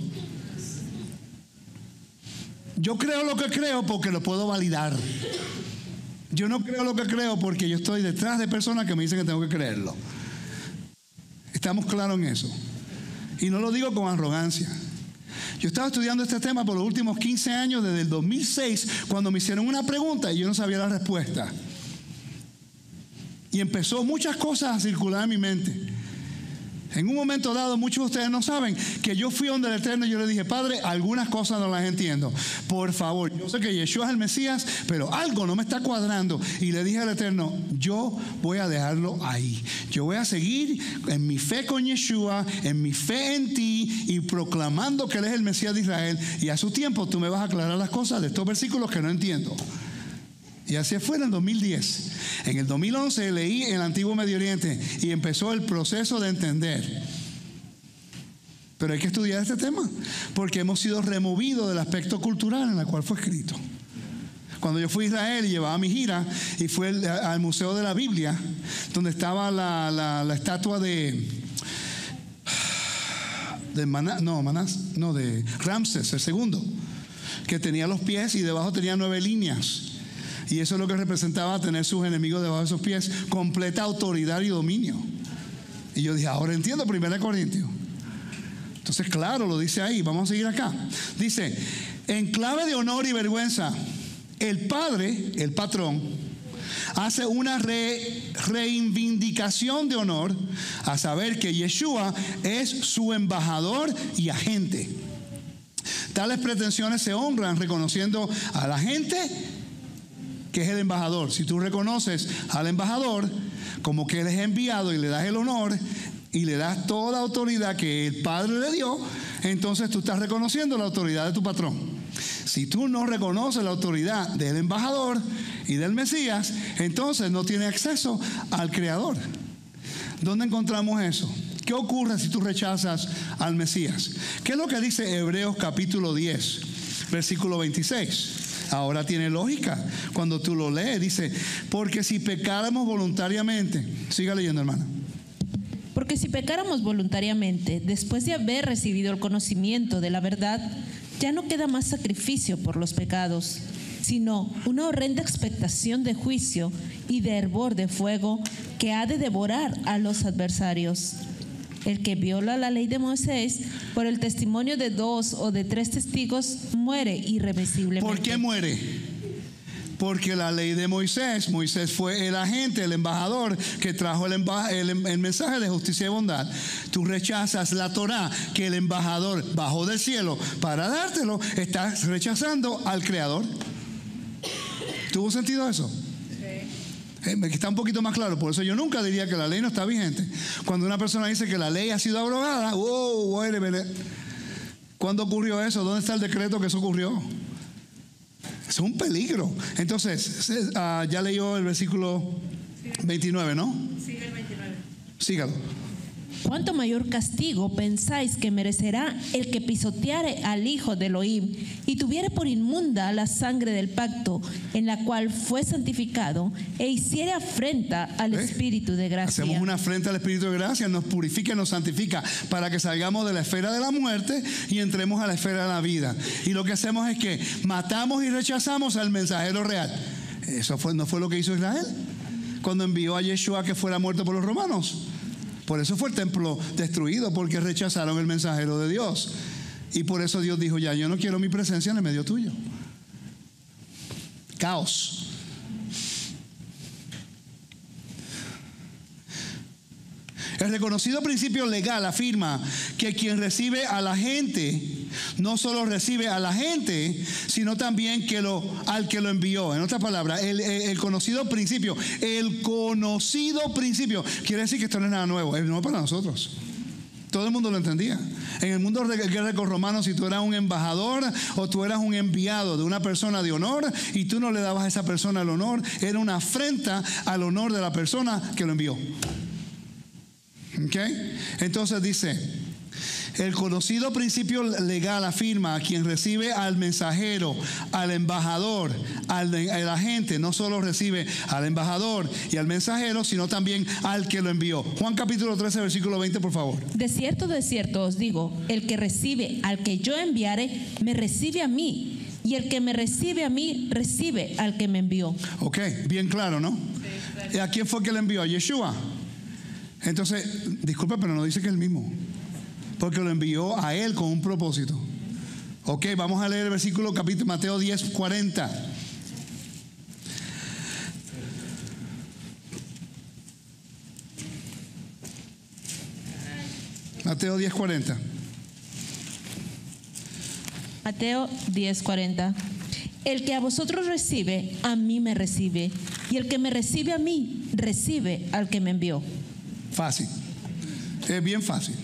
Speaker 1: Yo creo lo que creo porque lo puedo validar. Yo no creo lo que creo porque yo estoy detrás de personas que me dicen que tengo que creerlo. ¿Estamos claros en eso? Y no lo digo con arrogancia. Yo estaba estudiando este tema por los últimos quince años, desde el dos mil seis, cuando me hicieron una pregunta y yo no sabía la respuesta. Y empezó muchas cosas a circular en mi mente. En un momento dado, muchos de ustedes no saben que yo fui donde el Eterno y yo le dije, Padre, algunas cosas no las entiendo. Por favor, yo sé que Yeshua es el Mesías, pero algo no me está cuadrando. Y le dije al Eterno, yo voy a dejarlo ahí. Yo voy a seguir en mi fe con Yeshua, en mi fe en ti y proclamando que Él es el Mesías de Israel. Y a su tiempo tú me vas a aclarar las cosas de estos versículos que no entiendo. Y así fue en el dos mil diez. En el dos mil once leí en el Antiguo Medio Oriente y empezó el proceso de entender. Pero hay que estudiar este tema porque hemos sido removidos del aspecto cultural en el cual fue escrito. Cuando yo fui a Israel y llevaba mi gira y fui al, al Museo de la Biblia, donde estaba la, la, la estatua de de Maná, no, Manás, no, de Ramses el segundo, que tenía los pies y debajo tenía nueve líneas. Y eso es lo que representaba tener sus enemigos debajo de sus pies, completa autoridad y dominio. Y yo dije, ahora entiendo primera Corintios. Entonces, claro, lo dice ahí. Vamos a seguir acá. Dice, en clave de honor y vergüenza, el Padre, el patrón, hace una re, reivindicación de honor, a saber que Yeshua es su embajador y agente. Tales pretensiones se honran reconociendo a la gente que es el embajador. Si tú reconoces al embajador como que él es enviado y le das el honor y le das toda la autoridad que el Padre le dio, entonces tú estás reconociendo la autoridad de tu patrón. Si tú no reconoces la autoridad del embajador y del Mesías, entonces no tienes acceso al Creador. ¿Dónde encontramos eso? ¿Qué ocurre si tú rechazas al Mesías? ¿Qué es lo que dice Hebreos capítulo diez, versículo veintiséis? Ahora tiene lógica cuando tú lo lees. Dice, porque si pecáramos voluntariamente, siga leyendo, hermana.
Speaker 2: Porque si pecáramos voluntariamente, después de haber recibido el conocimiento de la verdad, ya no queda más sacrificio por los pecados, sino una horrenda expectación de juicio y de hervor de fuego que ha de devorar a los adversarios. El que viola la ley de Moisés por el testimonio de dos o de tres testigos muere irremisiblemente.
Speaker 1: ¿Por qué muere? Porque la ley de Moisés, Moisés fue el agente, el embajador que trajo el, el, el mensaje de justicia y bondad. Tú rechazas la Torá que el embajador bajó del cielo para dártelo, estás rechazando al Creador. ¿Tuvo sentido eso? Está un poquito más claro. Por eso yo nunca diría que la ley no está vigente. Cuando una persona dice que la ley ha sido abrogada, wow, wait a minute. ¿Cuándo ocurrió eso? ¿Dónde está el decreto que eso ocurrió? Es un peligro. Entonces, uh, ya leyó el versículo veintinueve, ¿no?
Speaker 4: Sigue el veintinueve.
Speaker 1: Sígalo.
Speaker 2: ¿Cuánto mayor castigo pensáis que merecerá el que pisoteare al Hijo de Elohim y tuviere por inmunda la sangre del pacto en la cual fue santificado e hiciere afrenta al
Speaker 1: ¿Eh?
Speaker 2: Espíritu de gracia?
Speaker 1: Hacemos una afrenta al Espíritu de gracia, nos purifica y nos santifica para que salgamos de la esfera de la muerte y entremos a la esfera de la vida. Y lo que hacemos es que matamos y rechazamos al mensajero real. Eso fue, no fue lo que hizo Israel cuando envió a Yeshua que fuera muerto por los romanos. Por eso fue el templo destruido, porque rechazaron el mensajero de Dios. Y por eso Dios dijo, ya, yo no quiero mi presencia en el medio tuyo. Caos. El reconocido principio legal afirma que quien recibe a la gente no solo recibe a la gente, sino también que lo, al que lo envió. En otras palabras, el, el, el conocido principio, el conocido principio, quiere decir que esto no es nada nuevo, es nuevo para nosotros. Todo el mundo lo entendía. En el mundo greco-romano, si tú eras un embajador o tú eras un enviado de una persona de honor y tú no le dabas a esa persona el honor, era una afrenta al honor de la persona que lo envió. ¿Okay? Entonces dice, el conocido principio legal afirma a quien recibe al mensajero, al embajador, al, al agente, no solo recibe al embajador y al mensajero, sino también al que lo envió. Juan capítulo trece, versículo veinte, por favor.
Speaker 2: De cierto, de cierto os digo, el que recibe al que yo enviare, me recibe a mí, y el que me recibe a mí, recibe al que me envió.
Speaker 1: Ok, bien claro, ¿no? ¿Y a quién fue que le envió? A Yeshua. Entonces, disculpe, pero no dice que es el mismo, porque lo envió a él con un propósito. Ok, vamos a leer el versículo, capítulo Mateo diez, cuarenta. Mateo diez, cuarenta.
Speaker 2: Mateo diez, cuarenta. El que a vosotros recibe, a mí me recibe, y el que me recibe a mí, recibe al que me envió.
Speaker 1: Fácil. Es bien fácil.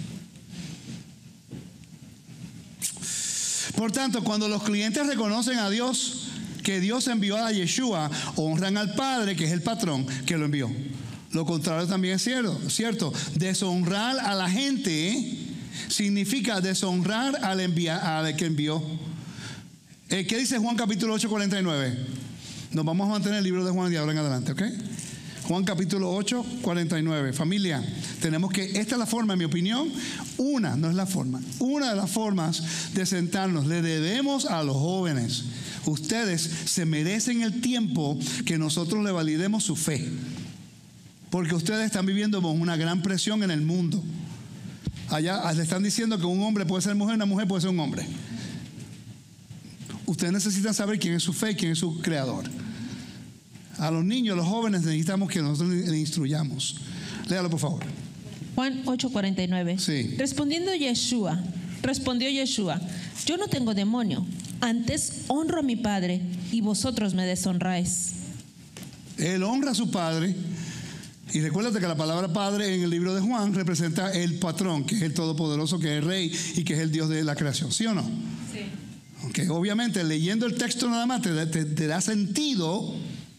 Speaker 1: Por tanto, cuando los clientes reconocen a Dios, que Dios envió a Yeshua, honran al Padre, que es el patrón, que lo envió. Lo contrario también es cierto. cierto. Deshonrar a la gente ¿eh? significa deshonrar al, envia, al que envió. Eh, ¿Qué dice Juan capítulo ocho, cuarenta y nueve? Nos vamos a mantener el libro de Juan de ahora en adelante, ¿ok? Juan capítulo ocho, cuarenta y nueve. Familia, tenemos que, esta es la forma, en mi opinión, una, no es la forma, una de las formas de sentarnos. Le debemos a los jóvenes. Ustedes se merecen el tiempo que nosotros le validemos su fe. Porque ustedes están viviendo con una gran presión en el mundo. Allá le están diciendo que un hombre puede ser mujer, una mujer puede ser un hombre. Ustedes necesitan saber quién es su fe, quién es su creador. A los niños, a los jóvenes necesitamos que nosotros le instruyamos. Léalo, por favor.
Speaker 2: Juan ocho, cuarenta y nueve.
Speaker 1: Sí.
Speaker 2: Respondiendo Yeshua, respondió Yeshua, yo no tengo demonio, antes honro a mi Padre y vosotros me deshonráis.
Speaker 1: Él honra a su Padre. Y recuérdate que la palabra Padre en el libro de Juan representa el patrón, que es el Todopoderoso, que es el Rey y que es el Dios de la creación. ¿Sí o no?
Speaker 4: Sí.
Speaker 1: Okay, obviamente, leyendo el texto nada más te, te, te da sentido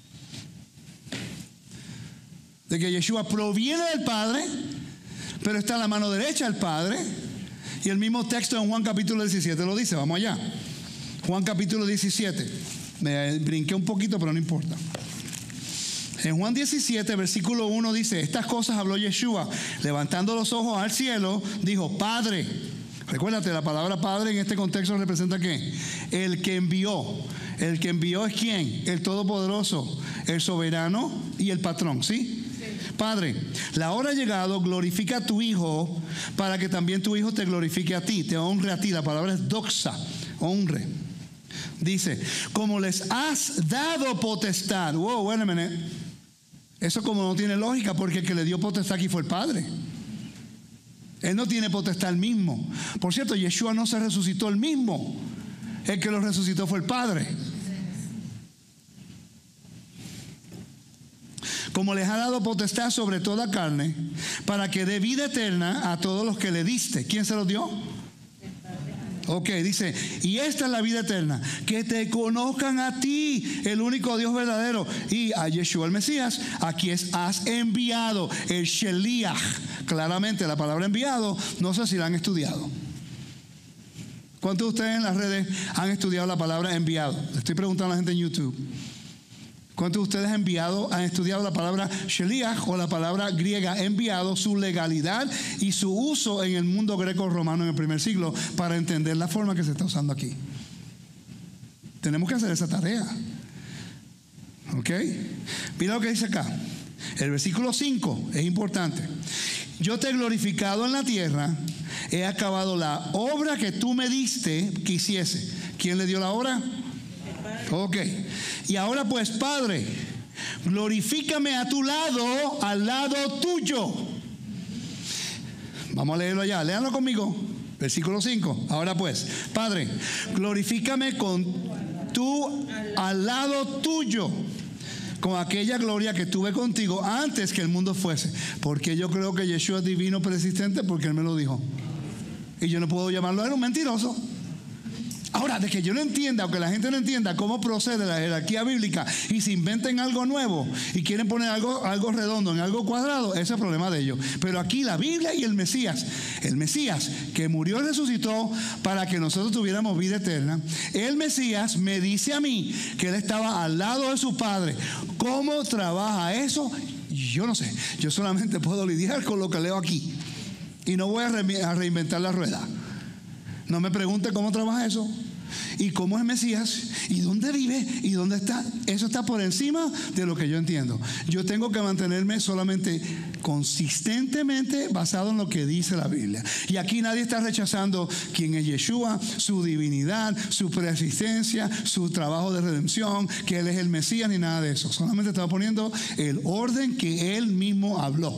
Speaker 1: de que Yeshua proviene del Padre, pero está a la mano derecha del Padre. Y el mismo texto en Juan capítulo diecisiete lo dice. Vamos allá. Juan capítulo diecisiete. Me brinqué un poquito, pero no importa. En Juan diecisiete, versículo uno dice, estas cosas habló Yeshua, levantando los ojos al cielo, dijo, Padre. Recuérdate, la palabra Padre en este contexto representa ¿qué? El que envió. El que envió es ¿quién? El Todopoderoso, el soberano y el patrón, ¿sí? Padre, la hora ha llegado, glorifica a tu Hijo para que también tu Hijo te glorifique a ti, te honre a ti. La palabra es doxa, honre. Dice, como les has dado potestad. Wow, wait a minute. Eso como no tiene lógica, porque el que le dio potestad aquí fue el Padre. Él no tiene potestad el mismo. Por cierto, Yeshua no se resucitó el mismo. El que lo resucitó fue el Padre. Como les ha dado potestad sobre toda carne, para que dé vida eterna a todos los que le diste. ¿Quién se los dio? Ok, dice, y esta es la vida eterna, que te conozcan a ti, el único Dios verdadero, y a Yeshua el Mesías, a quien has enviado, el Sheliach. Claramente la palabra enviado, no sé si la han estudiado. ¿Cuántos de ustedes en las redes han estudiado la palabra enviado? Le estoy preguntando a la gente en YouTube. ¿Cuántos de ustedes han enviado, han estudiado la palabra Sheliach o la palabra griega enviado, su legalidad y su uso en el mundo greco-romano en el primer siglo para entender la forma que se está usando aquí? Tenemos que hacer esa tarea. ¿Ok? Mira lo que dice acá. El versículo cinco es importante. Yo te he glorificado en la tierra, he acabado la obra que tú me diste que hiciese. ¿Quién le dio la obra? Ok. Y ahora pues, Padre, glorifícame a tu lado, al lado tuyo. Vamos a leerlo allá, léanlo conmigo. Versículo cinco. Ahora pues, Padre, glorifícame con tú al lado tuyo, con aquella gloria que tuve contigo antes que el mundo fuese. Porque yo creo que Yeshua es divino persistente, porque Él me lo dijo. Y yo no puedo llamarlo a Él un mentiroso. Ahora, de que yo no entienda, o que la gente no entienda cómo procede la jerarquía bíblica y se inventen algo nuevo y quieren poner algo, algo redondo en algo cuadrado, ese es el problema de ellos. Pero aquí la Biblia y el Mesías, el Mesías que murió y resucitó para que nosotros tuviéramos vida eterna, el Mesías me dice a mí que Él estaba al lado de su Padre. ¿Cómo trabaja eso? Yo no sé. Yo solamente puedo lidiar con lo que leo aquí y no voy a, re- a reinventar la rueda. No me pregunte cómo trabaja eso, y cómo es Mesías, y dónde vive, y dónde está. Eso está por encima de lo que yo entiendo. Yo tengo que mantenerme solamente consistentemente basado en lo que dice la Biblia. Y aquí nadie está rechazando quién es Yeshua, su divinidad, su persistencia, su trabajo de redención, que Él es el Mesías, ni nada de eso. Solamente estaba poniendo el orden que Él mismo habló.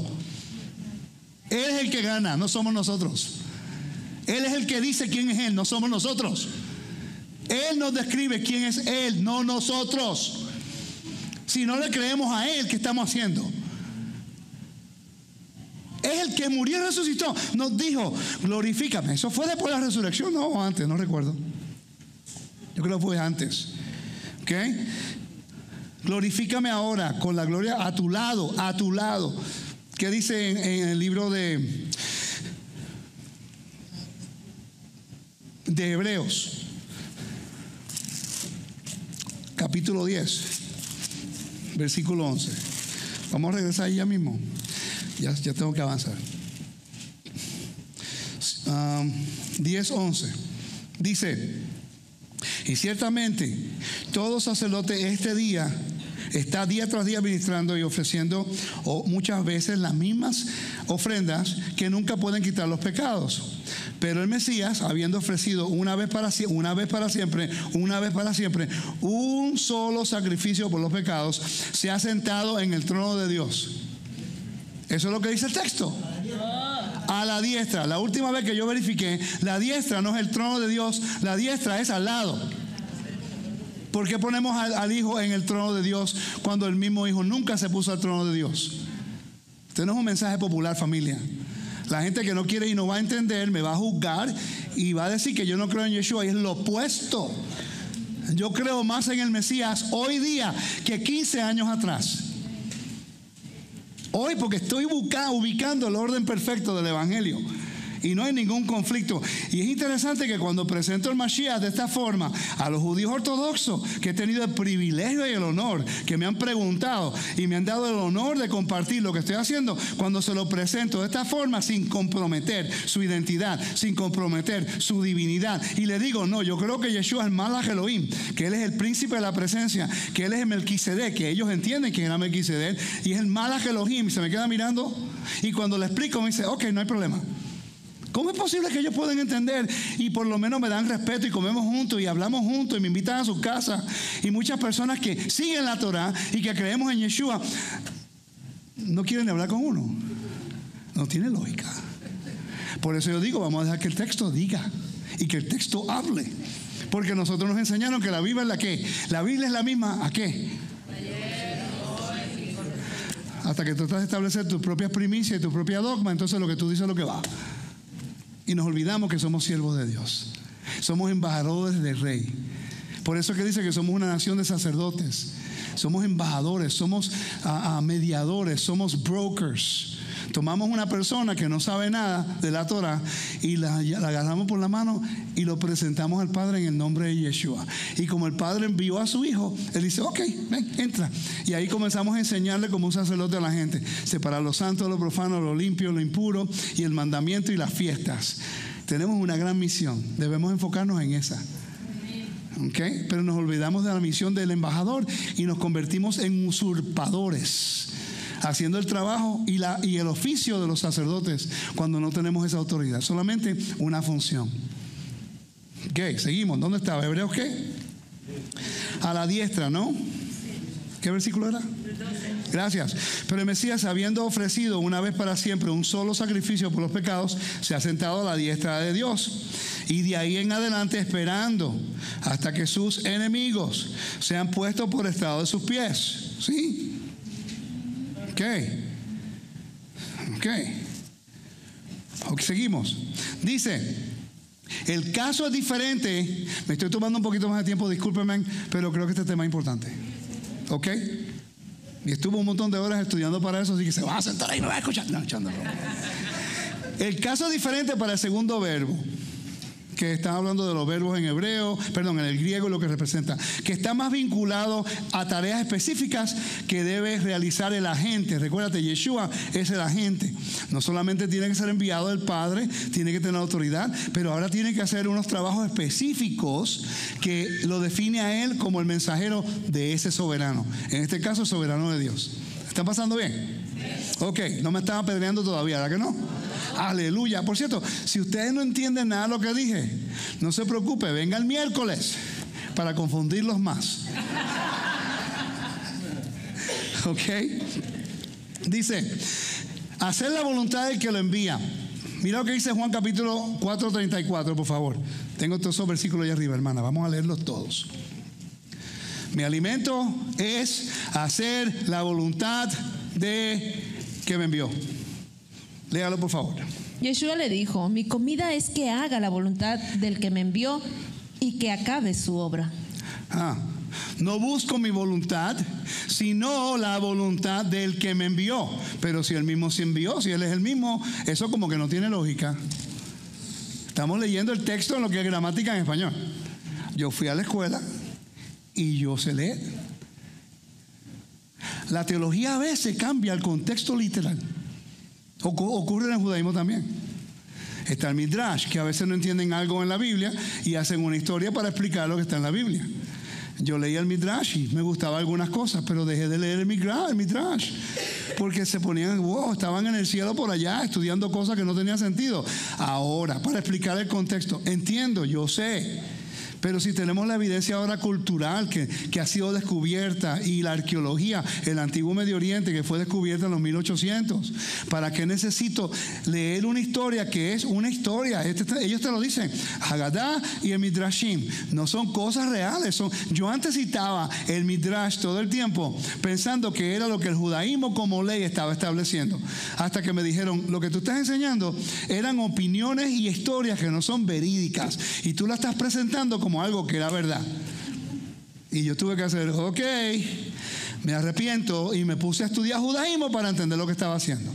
Speaker 1: Él es el que gana, no somos nosotros. Él es el que dice quién es Él, no somos nosotros. Él nos describe quién es Él, no nosotros. Si no le creemos a Él, ¿qué estamos haciendo? Es el que murió y resucitó. Nos dijo, glorifícame. ¿Eso fue después de la resurrección? No, o antes, no recuerdo. Yo creo que fue antes. ¿Ok? Glorifícame ahora con la gloria a tu lado, a tu lado. ¿Qué dice en, en el libro de... de Hebreos, capítulo diez, versículo once? Vamos a regresar ahí ya mismo. Ya, ya tengo que avanzar. Um, diez, once. Dice, y ciertamente todo sacerdote este día está día tras día ministrando y ofreciendo o muchas veces las mismas ofrendas que nunca pueden quitar los pecados. Pero el Mesías, habiendo ofrecido una vez para una vez para siempre, una vez para siempre, un solo sacrificio por los pecados, se ha sentado en el trono de Dios. Eso es lo que dice el texto. A la diestra. La última vez que yo verifiqué, la diestra no es el trono de Dios, la diestra es al lado. ¿Por qué ponemos al, al Hijo en el trono de Dios cuando el mismo Hijo nunca se puso al trono de Dios? Este no es un mensaje popular, familia. La gente que no quiere y no va a entender me va a juzgar y va a decir que yo no creo en Yeshua, y es lo opuesto. Yo creo más en el Mesías hoy día que quince años atrás. Hoy, porque estoy ubicando el orden perfecto del Evangelio y no hay ningún conflicto. Y es interesante que cuando presento el Mashiach de esta forma a los judíos ortodoxos, que he tenido el privilegio y el honor, que me han preguntado y me han dado el honor de compartir lo que estoy haciendo, cuando se lo presento de esta forma, sin comprometer su identidad, sin comprometer su divinidad, y le digo, no, yo creo que Yeshua es el Malach Elohim, que Él es el príncipe de la presencia, que Él es el Melquisedec, que ellos entienden quién era Melquisedec, y es el Malach Elohim, y se me queda mirando, y cuando le explico me dice, ok, no hay problema. ¿Cómo es posible que ellos puedan entender? Y por lo menos me dan respeto y comemos juntos y hablamos juntos y me invitan a su casa. Y muchas personas que siguen la Torah y que creemos en Yeshua no quieren hablar con uno. No tiene lógica. Por eso yo digo, vamos a dejar que el texto diga y que el texto hable. Porque nosotros nos enseñaron que la Biblia es la que. La Biblia es la misma, ¿a qué? Hasta que tú tratas de establecer tus propias primicias y tu propia dogma, entonces lo que tú dices es lo que va. Y nos olvidamos que somos siervos de Dios. Somos embajadores del Rey. Por eso es que dice que somos una nación de sacerdotes. Somos embajadores, somos uh, uh, mediadores, somos brokers. Tomamos una persona que no sabe nada de la Torah y la, la agarramos por la mano y lo presentamos al Padre en el nombre de Yeshua. Y como el Padre envió a su Hijo, Él dice, ok, ven, entra. Y ahí comenzamos a enseñarle como un sacerdote a la gente. Separar lo santo, lo profano, lo limpio, lo impuro, y el mandamiento y las fiestas. Tenemos una gran misión. Debemos enfocarnos en esa. Okay, pero nos olvidamos de la misión del embajador y nos convertimos en usurpadores, haciendo el trabajo y, la, y el oficio de los sacerdotes cuando no tenemos esa autoridad, solamente una función. Ok, seguimos. ¿Dónde estaba? ¿Hebreos qué? A la diestra, ¿no? ¿Qué versículo era? Gracias. Pero el Mesías, habiendo ofrecido una vez para siempre un solo sacrificio por los pecados, se ha sentado a la diestra de Dios. Y de ahí en adelante esperando hasta que sus enemigos sean puestos por estrado de sus pies. ¿Sí? Ok. Ok. Ok, seguimos. Dice, el caso es diferente. Me estoy tomando un poquito más de tiempo, discúlpenme, pero creo que este tema es importante. Ok. Y estuvo un montón de horas estudiando para eso, así que se va a sentar ahí y me va a escuchar. No, echándolo. El caso es diferente para el segundo verbo, que está hablando de los verbos en hebreo, perdón, en el griego, lo que representa, que está más vinculado a tareas específicas que debe realizar el agente. Recuérdate, Yeshua es el agente. No solamente tiene que ser enviado del Padre, tiene que tener autoridad, pero ahora tiene que hacer unos trabajos específicos que lo define a él como el mensajero de ese soberano. En este caso, el soberano de Dios. ¿Está pasando bien? Ok, no me estaba apedreando todavía, ¿verdad que no? Aleluya. Por cierto, si ustedes no entienden nada de lo que dije, no se preocupe, venga el miércoles para confundirlos más. Ok. Dice, hacer la voluntad del que lo envía. Mira lo que dice Juan capítulo cuatro, treinta y cuatro, por favor. Tengo todos esos versículos ahí arriba, hermana. Vamos a leerlos todos. Mi alimento es hacer la voluntad de que me envió. Léalo, por favor.
Speaker 2: Yeshua le dijo, mi comida es que haga la voluntad del que me envió y que acabe su obra.
Speaker 1: Ah, no busco mi voluntad, sino la voluntad del que me envió. Pero si él mismo se envió, si él es el mismo, eso como que no tiene lógica. Estamos leyendo el texto en lo que es gramática en español. Yo fui a la escuela y yo sé leer. La teología a veces cambia el contexto literal. Ocurre en el judaísmo también. Está el Midrash, que a veces no entienden algo en la Biblia y hacen una historia para explicar lo que está en la Biblia. Yo leía el Midrash y me gustaban algunas cosas, pero dejé de leer el Midrash, el Midrash porque se ponían, wow, estaban en el cielo por allá estudiando cosas que no tenían sentido. Ahora, para explicar el contexto, entiendo, yo sé. Pero si tenemos la evidencia ahora cultural que, que ha sido descubierta y la arqueología, el antiguo Medio Oriente que fue descubierta en los mil ochocientos, ¿para qué necesito leer una historia que es una historia? Este, ellos te lo dicen, Haggadah y el Midrashim, no son cosas reales. Son, yo antes citaba el Midrash todo el tiempo pensando que era lo que el judaísmo como ley estaba estableciendo, hasta que me dijeron, lo que tú estás enseñando eran opiniones y historias que no son verídicas y tú las estás presentando como algo que era verdad. Y yo tuve que hacer, ok, me arrepiento y me puse a estudiar judaísmo para entender lo que estaba haciendo.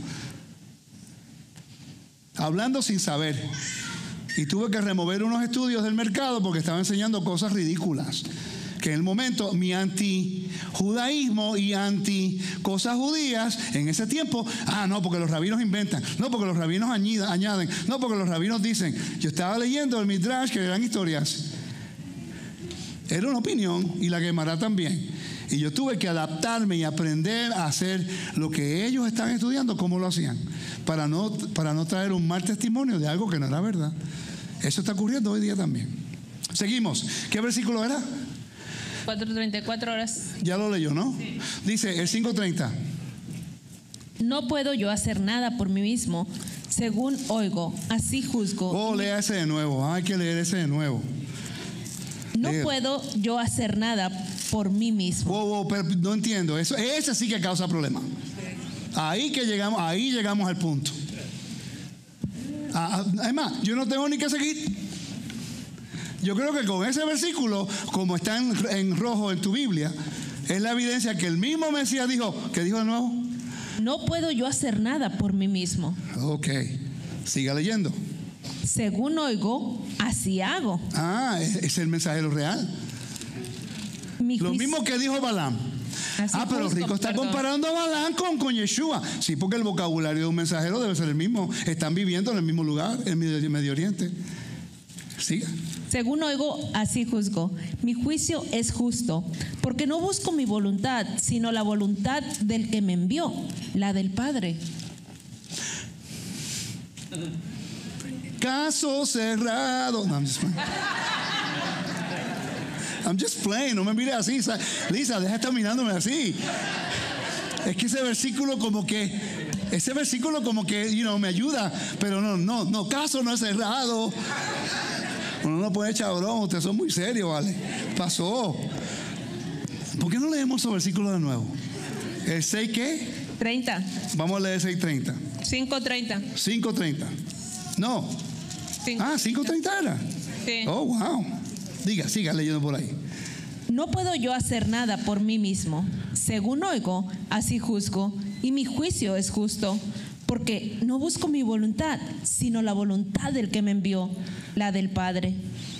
Speaker 1: Hablando sin saber. Y tuve que remover unos estudios del mercado porque estaba enseñando cosas ridículas. Que en el momento mi anti-judaísmo y anti-cosas judías, en ese tiempo, ah, no, porque los rabinos inventan, no, porque los rabinos añida, añaden, no, porque los rabinos dicen. Yo estaba leyendo el Midrash, que eran historias. Era una opinión y la Gemara también. Y yo tuve que adaptarme y aprender a hacer lo que ellos estaban estudiando, cómo lo hacían, para no, para no traer un mal testimonio de algo que no era verdad. Eso está ocurriendo hoy día también. Seguimos. ¿Qué versículo era?
Speaker 2: cuatro treinta y cuatro horas.
Speaker 1: Ya lo leyó, ¿no? Sí. Dice el cinco treinta.
Speaker 2: No puedo yo hacer nada por mí mismo. Según oigo, así juzgo.
Speaker 1: Oh, lea ese de nuevo. Hay que leer ese de nuevo.
Speaker 2: No puedo yo hacer nada por mí mismo.
Speaker 1: Wow, wow, pero no entiendo. Eso, ese sí que causa problemas. Ahí que llegamos, ahí llegamos al punto. Además, yo no tengo ni que seguir. Yo creo que con ese versículo, como está en, en rojo en tu Biblia, es la evidencia que el mismo Mesías dijo, ¿qué dijo de nuevo?
Speaker 2: No puedo yo hacer nada por mí mismo.
Speaker 1: Ok, siga leyendo.
Speaker 2: Según oigo, así hago.
Speaker 1: Ah, es, es el mensajero real.
Speaker 2: Mi
Speaker 1: Lo
Speaker 2: juicio-
Speaker 1: mismo que dijo Balaam.
Speaker 2: Así
Speaker 1: Ah, pero
Speaker 2: juzgo,
Speaker 1: Rico está
Speaker 2: perdón.
Speaker 1: comparando a Balaam con, con Yeshua. Sí, porque el vocabulario de un mensajero debe ser el mismo. Están viviendo en el mismo lugar, en Medio, Medio Oriente. Siga.
Speaker 2: Según oigo, así juzgo. Mi juicio es justo, porque no busco mi voluntad, sino la voluntad del que me envió, la del Padre.
Speaker 1: Caso cerrado. No, I'm just playing. I'm just playing. No me mires así. Lisa, deja de estar mirándome así. Es que ese versículo como que, ese versículo como que, you know, me ayuda. Pero no, no, no, caso no es cerrado. Uno no puede echar broma. Ustedes son muy serios, ¿vale? Pasó. ¿Por qué no leemos esos versículos de nuevo? ¿El seis qué?
Speaker 2: treinta.
Speaker 1: Vamos a leer seis treinta.
Speaker 2: cinco treinta.
Speaker 1: cinco treinta. No. Ah, cinco treinta era.
Speaker 2: Sí.
Speaker 1: Oh, wow. Diga, siga leyendo por ahí.
Speaker 2: No puedo yo hacer nada por mí mismo. Según oigo, así juzgo, y mi juicio es justo, porque no busco mi voluntad, sino la voluntad del que me envió, la del Padre.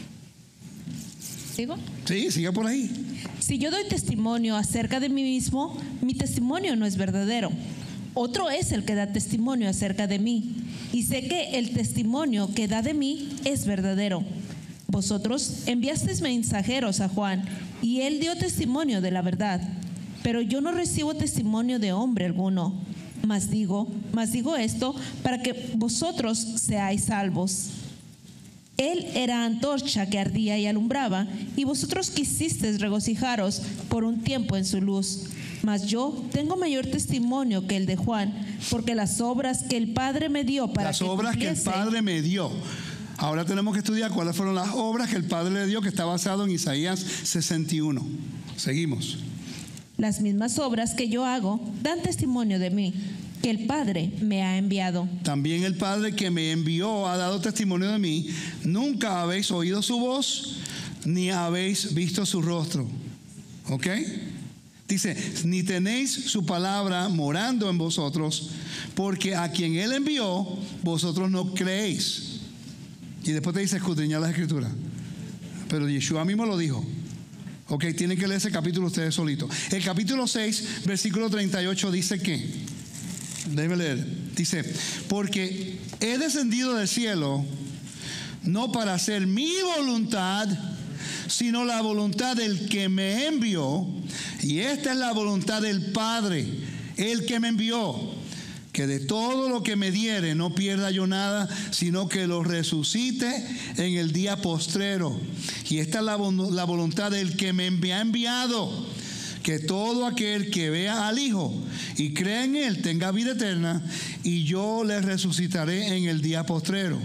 Speaker 2: ¿Sigo?
Speaker 1: Sí, siga por ahí.
Speaker 2: Si yo doy testimonio acerca de mí mismo, mi testimonio no es verdadero. Otro es el que da testimonio acerca de mí, y sé que el testimonio que da de mí es verdadero. Vosotros enviasteis mensajeros a Juan, y él dio testimonio de la verdad. Pero yo no recibo testimonio de hombre alguno. Mas digo, mas digo esto para que vosotros seáis salvos. Él era antorcha que ardía y alumbraba, y vosotros quisisteis regocijaros por un tiempo en su luz. Mas yo tengo mayor testimonio que el de Juan, porque las obras que el Padre me dio para
Speaker 1: Las
Speaker 2: que
Speaker 1: obras que el
Speaker 2: cumpliese-
Speaker 1: Padre me dio. Ahora tenemos que estudiar cuáles fueron las obras que el Padre le dio, que está basado en Isaías sesenta y uno. Seguimos.
Speaker 2: Las mismas obras que yo hago dan testimonio de mí, que el Padre me ha enviado.
Speaker 1: También el Padre que me envió ha dado testimonio de mí. Nunca habéis oído su voz, ni habéis visto su rostro. ¿Ok? Dice, ni tenéis su palabra morando en vosotros, porque a quien Él envió, vosotros no creéis. Y después te dice, escudriñar las Escrituras. Pero Yeshua mismo lo dijo. Ok, tienen que leer ese capítulo ustedes solitos. El capítulo seis, versículo treinta y ocho dice que, déjenme leer, dice, porque he descendido del cielo no para hacer mi voluntad, sino la voluntad del que me envió, y esta es la voluntad del Padre, el que me envió, que de todo lo que me diere no pierda yo nada, sino que lo resucite en el día postrero. Y esta es la, la voluntad del que me ha enviado, que todo aquel que vea al Hijo y crea en Él tenga vida eterna, y yo le resucitaré en el día postrero.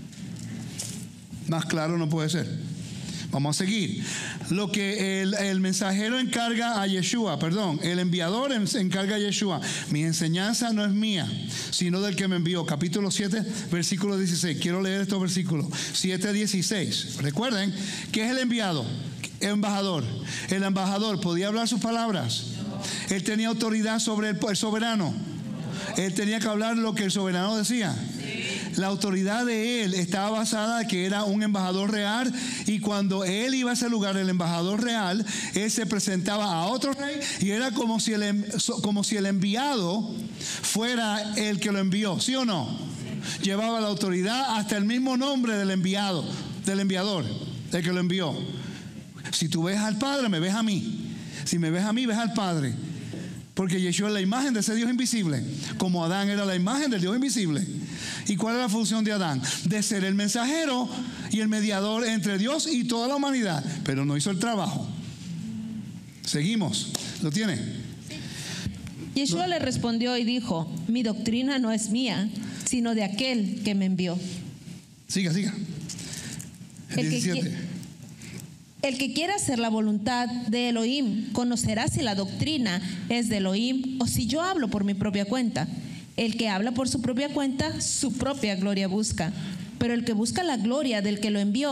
Speaker 1: Más claro no puede ser. Vamos a seguir. Lo que el, el mensajero encarga a Yeshua, perdón, el enviador encarga a Yeshua. Mi enseñanza no es mía, sino del que me envió. Capítulo siete, versículo dieciséis. Quiero leer estos versículos. siete, dieciséis. Recuerden, ¿qué es el enviado? El embajador. El embajador podía hablar sus palabras. Él tenía autoridad sobre el, el soberano. Él tenía que hablar lo que el soberano decía. La autoridad de él estaba basada en que era un embajador real, y cuando él iba a ese lugar, el embajador real, él se presentaba a otro rey, y era como si el, como si el enviado fuera el que lo envió, ¿sí o no? Llevaba la autoridad hasta el mismo nombre del enviado, del enviador, del que lo envió. Si tú ves al Padre, me ves a mí. Si me ves a mí, ves al Padre. Porque Yeshua es la imagen de ese Dios invisible, como Adán era la imagen del Dios invisible. ¿Y cuál es la función de Adán? De ser el mensajero y el mediador entre Dios y toda la humanidad, pero no hizo el trabajo. Seguimos. ¿Lo tiene?
Speaker 2: Yeshua le respondió y dijo, mi doctrina no es mía, sino de aquel que me envió.
Speaker 1: Siga, siga.
Speaker 2: El que,
Speaker 1: diecisiete.
Speaker 2: qui- el que quiera hacer la voluntad de Elohim conocerá si la doctrina es de Elohim o si yo hablo por mi propia cuenta. El que habla por su propia cuenta, su propia gloria busca. Pero el que busca la gloria del que lo envió,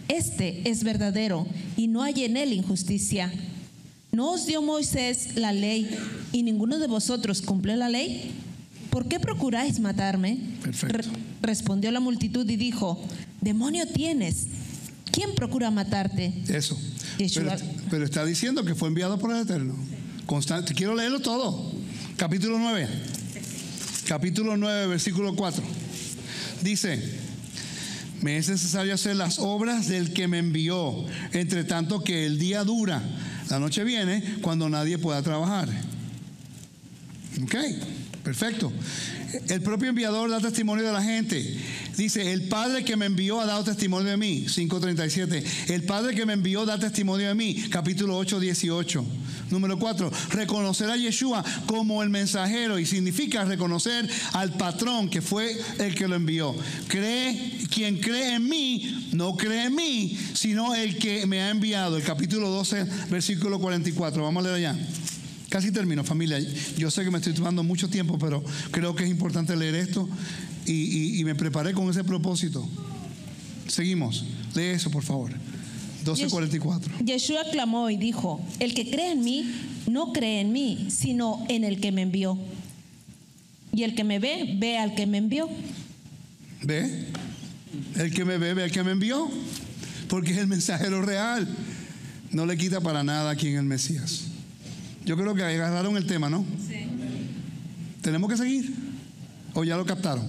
Speaker 2: este es verdadero y no hay en él injusticia. ¿No os dio Moisés la ley y ninguno de vosotros cumplió la ley? ¿Por qué procuráis matarme?
Speaker 1: Perfecto.
Speaker 2: Re- respondió la multitud y dijo: demonio tienes. ¿Quién procura matarte?
Speaker 1: Eso.
Speaker 2: Yeshua.
Speaker 1: Pero, pero está diciendo que fue enviado por el Eterno. Constante. Quiero leerlo todo. Capítulo nueve. Capítulo nueve, versículo cuatro. Dice: me es necesario hacer las obras del que me envió, entre tanto que el día dura. La noche viene cuando nadie pueda trabajar. Ok, perfecto. El propio enviador da testimonio de la gente. Dice: el Padre que me envió ha dado testimonio de mí. cinco treinta y siete. El Padre que me envió da testimonio de mí. Capítulo ocho, dieciocho. Número cuatro. Reconocer a Yeshua como el mensajero, y significa reconocer al patrón que fue el que lo envió. Cree, quien cree en mí, no cree en mí, sino el que me ha enviado. El capítulo doce, versículo cuarenta y cuatro. Vamos a leer allá. Casi termino, familia. Yo sé que me estoy tomando mucho tiempo, pero creo que es importante leer esto y, y, y me preparé con ese propósito. Seguimos. Lee eso, por favor. doce cuarenta y cuatro.
Speaker 2: Yeshua clamó y dijo: el que cree en mí, no cree en mí, sino en el que me envió. Y el que me ve, ve al que me envió.
Speaker 1: ¿Ve? El que me ve, ve al que me envió. Porque es el mensajero real. No le quita para nada a quien el Mesías. Yo creo que agarraron el tema, ¿no? Sí. ¿Tenemos que seguir? ¿O ya lo captaron?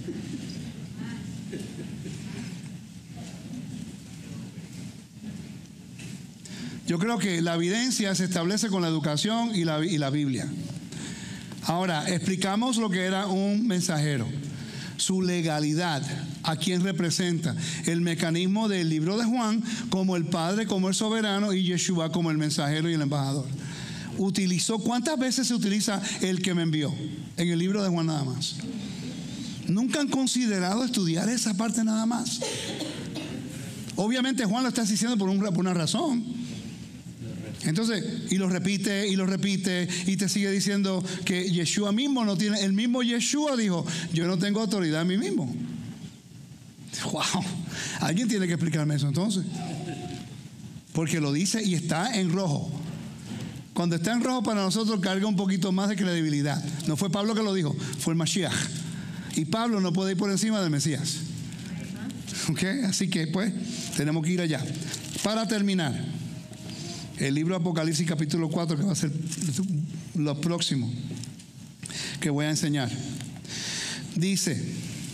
Speaker 1: Yo creo que la evidencia se establece con la educación y la, y la Biblia. Ahora, explicamos lo que era un mensajero, su legalidad, a quién representa, el mecanismo del libro de Juan como el Padre, como el soberano, y Yeshua como el mensajero y el embajador. Utilizó, ¿cuántas veces se utiliza el que me envió? En el libro de Juan nada más. ¿Nunca han considerado estudiar esa parte nada más? Obviamente Juan lo está diciendo por, un, por una razón. Entonces, y lo repite, y lo repite, y te sigue diciendo que Yeshua mismo no tiene, el mismo Yeshua dijo: yo no tengo autoridad en mí mismo. Wow, alguien tiene que explicarme eso entonces. Porque lo dice y está en rojo. Cuando está en rojo para nosotros carga un poquito más de credibilidad. No fue Pablo que lo dijo, fue el Mashiach. Y Pablo no puede ir por encima del Mesías. ¿Ok? Así que pues tenemos que ir allá. Para terminar, el libro de Apocalipsis capítulo cuatro, que va a ser lo próximo que voy a enseñar. Dice,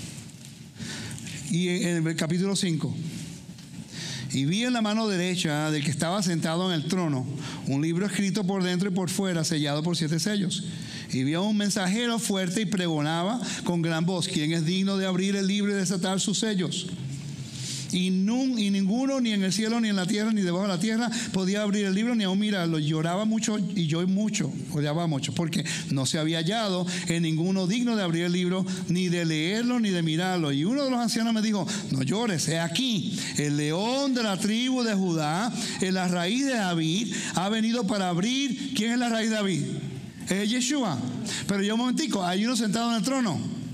Speaker 1: y en el capítulo cinco: y vi en la mano derecha del que estaba sentado en el trono un libro escrito por dentro y por fuera, sellado por siete sellos. Y vi a un mensajero fuerte y pregonaba con gran voz: ¿quién es digno de abrir el libro y desatar sus sellos? Y, nun, y ninguno, ni en el cielo, ni en la tierra, ni debajo de la tierra, podía abrir el libro ni aún mirarlo. Lloraba mucho y yo mucho, odiaba mucho, porque no se había hallado en ninguno digno de abrir el libro, ni de leerlo, ni de mirarlo. Y uno de los ancianos me dijo: no llores, he aquí, el león de la tribu de Judá, en la raíz de David, ha venido para abrir. ¿Quién es la raíz de David? Es Yeshua. Pero yo un momentico, hay uno sentado en el trono.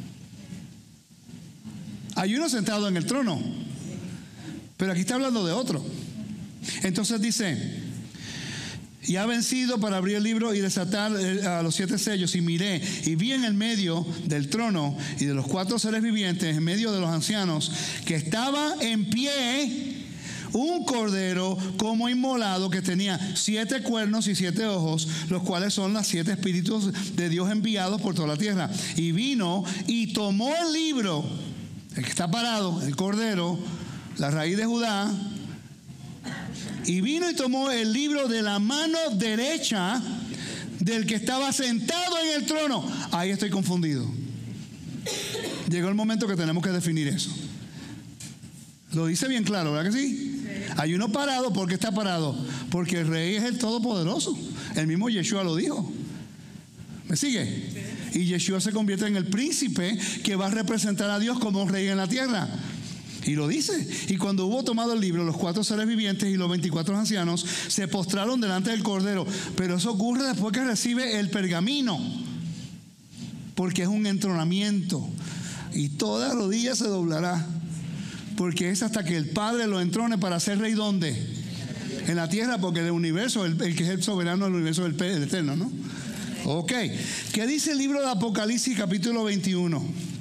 Speaker 1: Hay uno sentado en el trono. Pero aquí está hablando de otro. Entonces dice: y ha vencido para abrir el libro y desatar a los siete sellos. Y miré y vi en el medio del trono y de los cuatro seres vivientes, en medio de los ancianos, que estaba en pie un cordero como inmolado, que tenía siete cuernos y siete ojos, los cuales son los siete espíritus de Dios enviados por toda la tierra. Y vino y tomó el libro, el que está parado, el cordero, la raíz de Judá, y vino y tomó el libro de la mano derecha del que estaba sentado en el trono. Ahí estoy confundido. Llegó el momento que tenemos que definir eso. Lo dice bien claro, ¿verdad que sí? Hay uno parado. ¿Por qué está parado? Porque el rey es el todopoderoso. El mismo Yeshua lo dijo. ¿Me sigue? Y Yeshua se convierte en el príncipe que va a representar a Dios como un rey en la tierra. Y lo dice. Y cuando hubo tomado el libro, los cuatro seres vivientes y los veinticuatro ancianos se postraron delante del cordero. Pero eso ocurre después que recibe el pergamino, porque es un entronamiento. Y toda rodilla se doblará. porque es hasta que el Padre lo entrone para ser rey, ¿dónde? En la tierra, porque el universo, el, el que es el soberano del universo, el, el eterno, ¿no? Ok. ¿Qué dice el libro de Apocalipsis, capítulo veintiuno?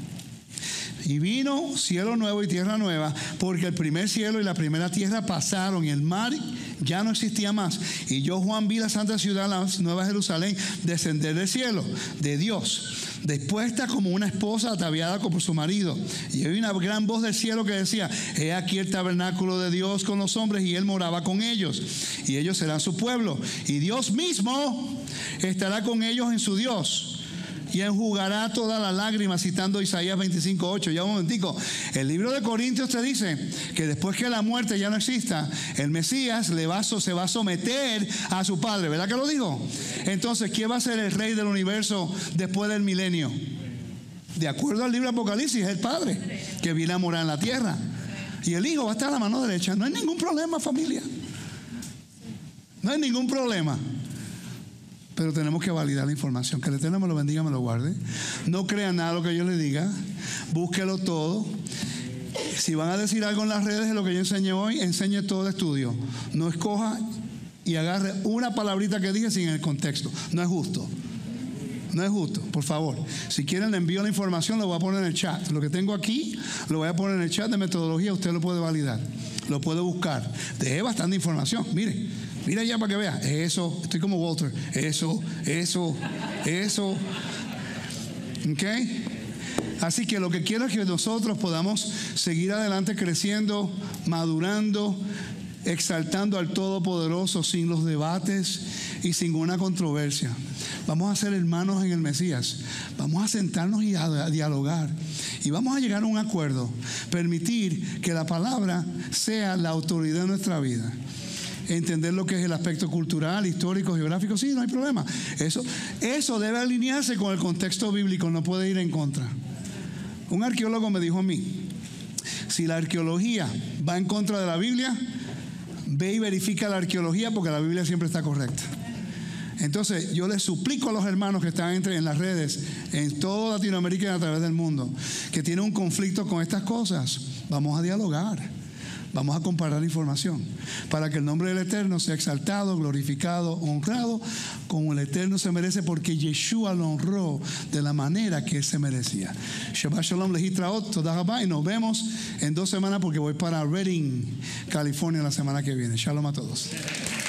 Speaker 1: Y vino cielo nuevo y tierra nueva, porque el primer cielo y la primera tierra pasaron y el mar ya no existía más. Y yo, Juan, vi la santa ciudad, la nueva Jerusalén, descender del cielo, de Dios, dispuesta como una esposa ataviada por su marido. Y oí una gran voz del cielo que decía: he aquí el tabernáculo de Dios con los hombres, y Él moraba con ellos, y ellos serán su pueblo, y Dios mismo estará con ellos en su Dios, y enjugará todas las lágrimas, citando Isaías veinticinco ocho. Ya un momentico, el libro de Corintios te dice que después que la muerte ya no exista, el Mesías le va a, se va a someter a su Padre, ¿verdad que lo dijo? Entonces, ¿quién va a ser el rey del universo después del milenio? De acuerdo al libro de Apocalipsis, es el Padre que viene a morar en la tierra, y el Hijo va a estar a la mano derecha. No hay ningún problema, familia, no hay ningún problema. Pero tenemos que validar la información. Que el Eterno me lo bendiga, me lo guarde. No crean nada de lo que yo le diga. Búsquelo todo. Si van a decir algo en las redes de lo que yo enseñé hoy, enseñe todo el estudio. No escoja y agarre una palabrita que dije sin el contexto. No es justo. No es justo, por favor. Si quieren, le envío la información, lo voy a poner en el chat. Lo que tengo aquí, lo voy a poner en el chat de metodología. Usted lo puede validar. Lo puede buscar. Dejé bastante información. Mire. Mira ya para que vea. Eso, estoy como Walter. Eso, eso, eso. ¿Ok? Así que lo que quiero es que nosotros podamos seguir adelante creciendo, madurando, exaltando al Todopoderoso sin los debates y sin una controversia. Vamos a ser hermanos en el Mesías. Vamos a sentarnos y a dialogar. Y vamos a llegar a un acuerdo. Permitir que la palabra sea la autoridad de nuestra vida. Entender lo que es el aspecto cultural, histórico, geográfico, sí, no hay problema. Eso, eso debe alinearse con el contexto bíblico, no puede ir en contra. Un arqueólogo me dijo a mí: si la arqueología va en contra de la Biblia, ve y verifica la arqueología, porque la Biblia siempre está correcta. Entonces yo les suplico a los hermanos que están entre, en las redes, en toda Latinoamérica y a través del mundo, que tienen un conflicto con estas cosas, vamos a dialogar. Vamos a comparar información para que el nombre del Eterno sea exaltado, glorificado, honrado, como el Eterno se merece, porque Yeshua lo honró de la manera que él se merecía. Shabbat Shalom, Lehitraot, Toda Rabá, y nos vemos en dos semanas, porque voy para Redding, California, la semana que viene. Shalom a todos.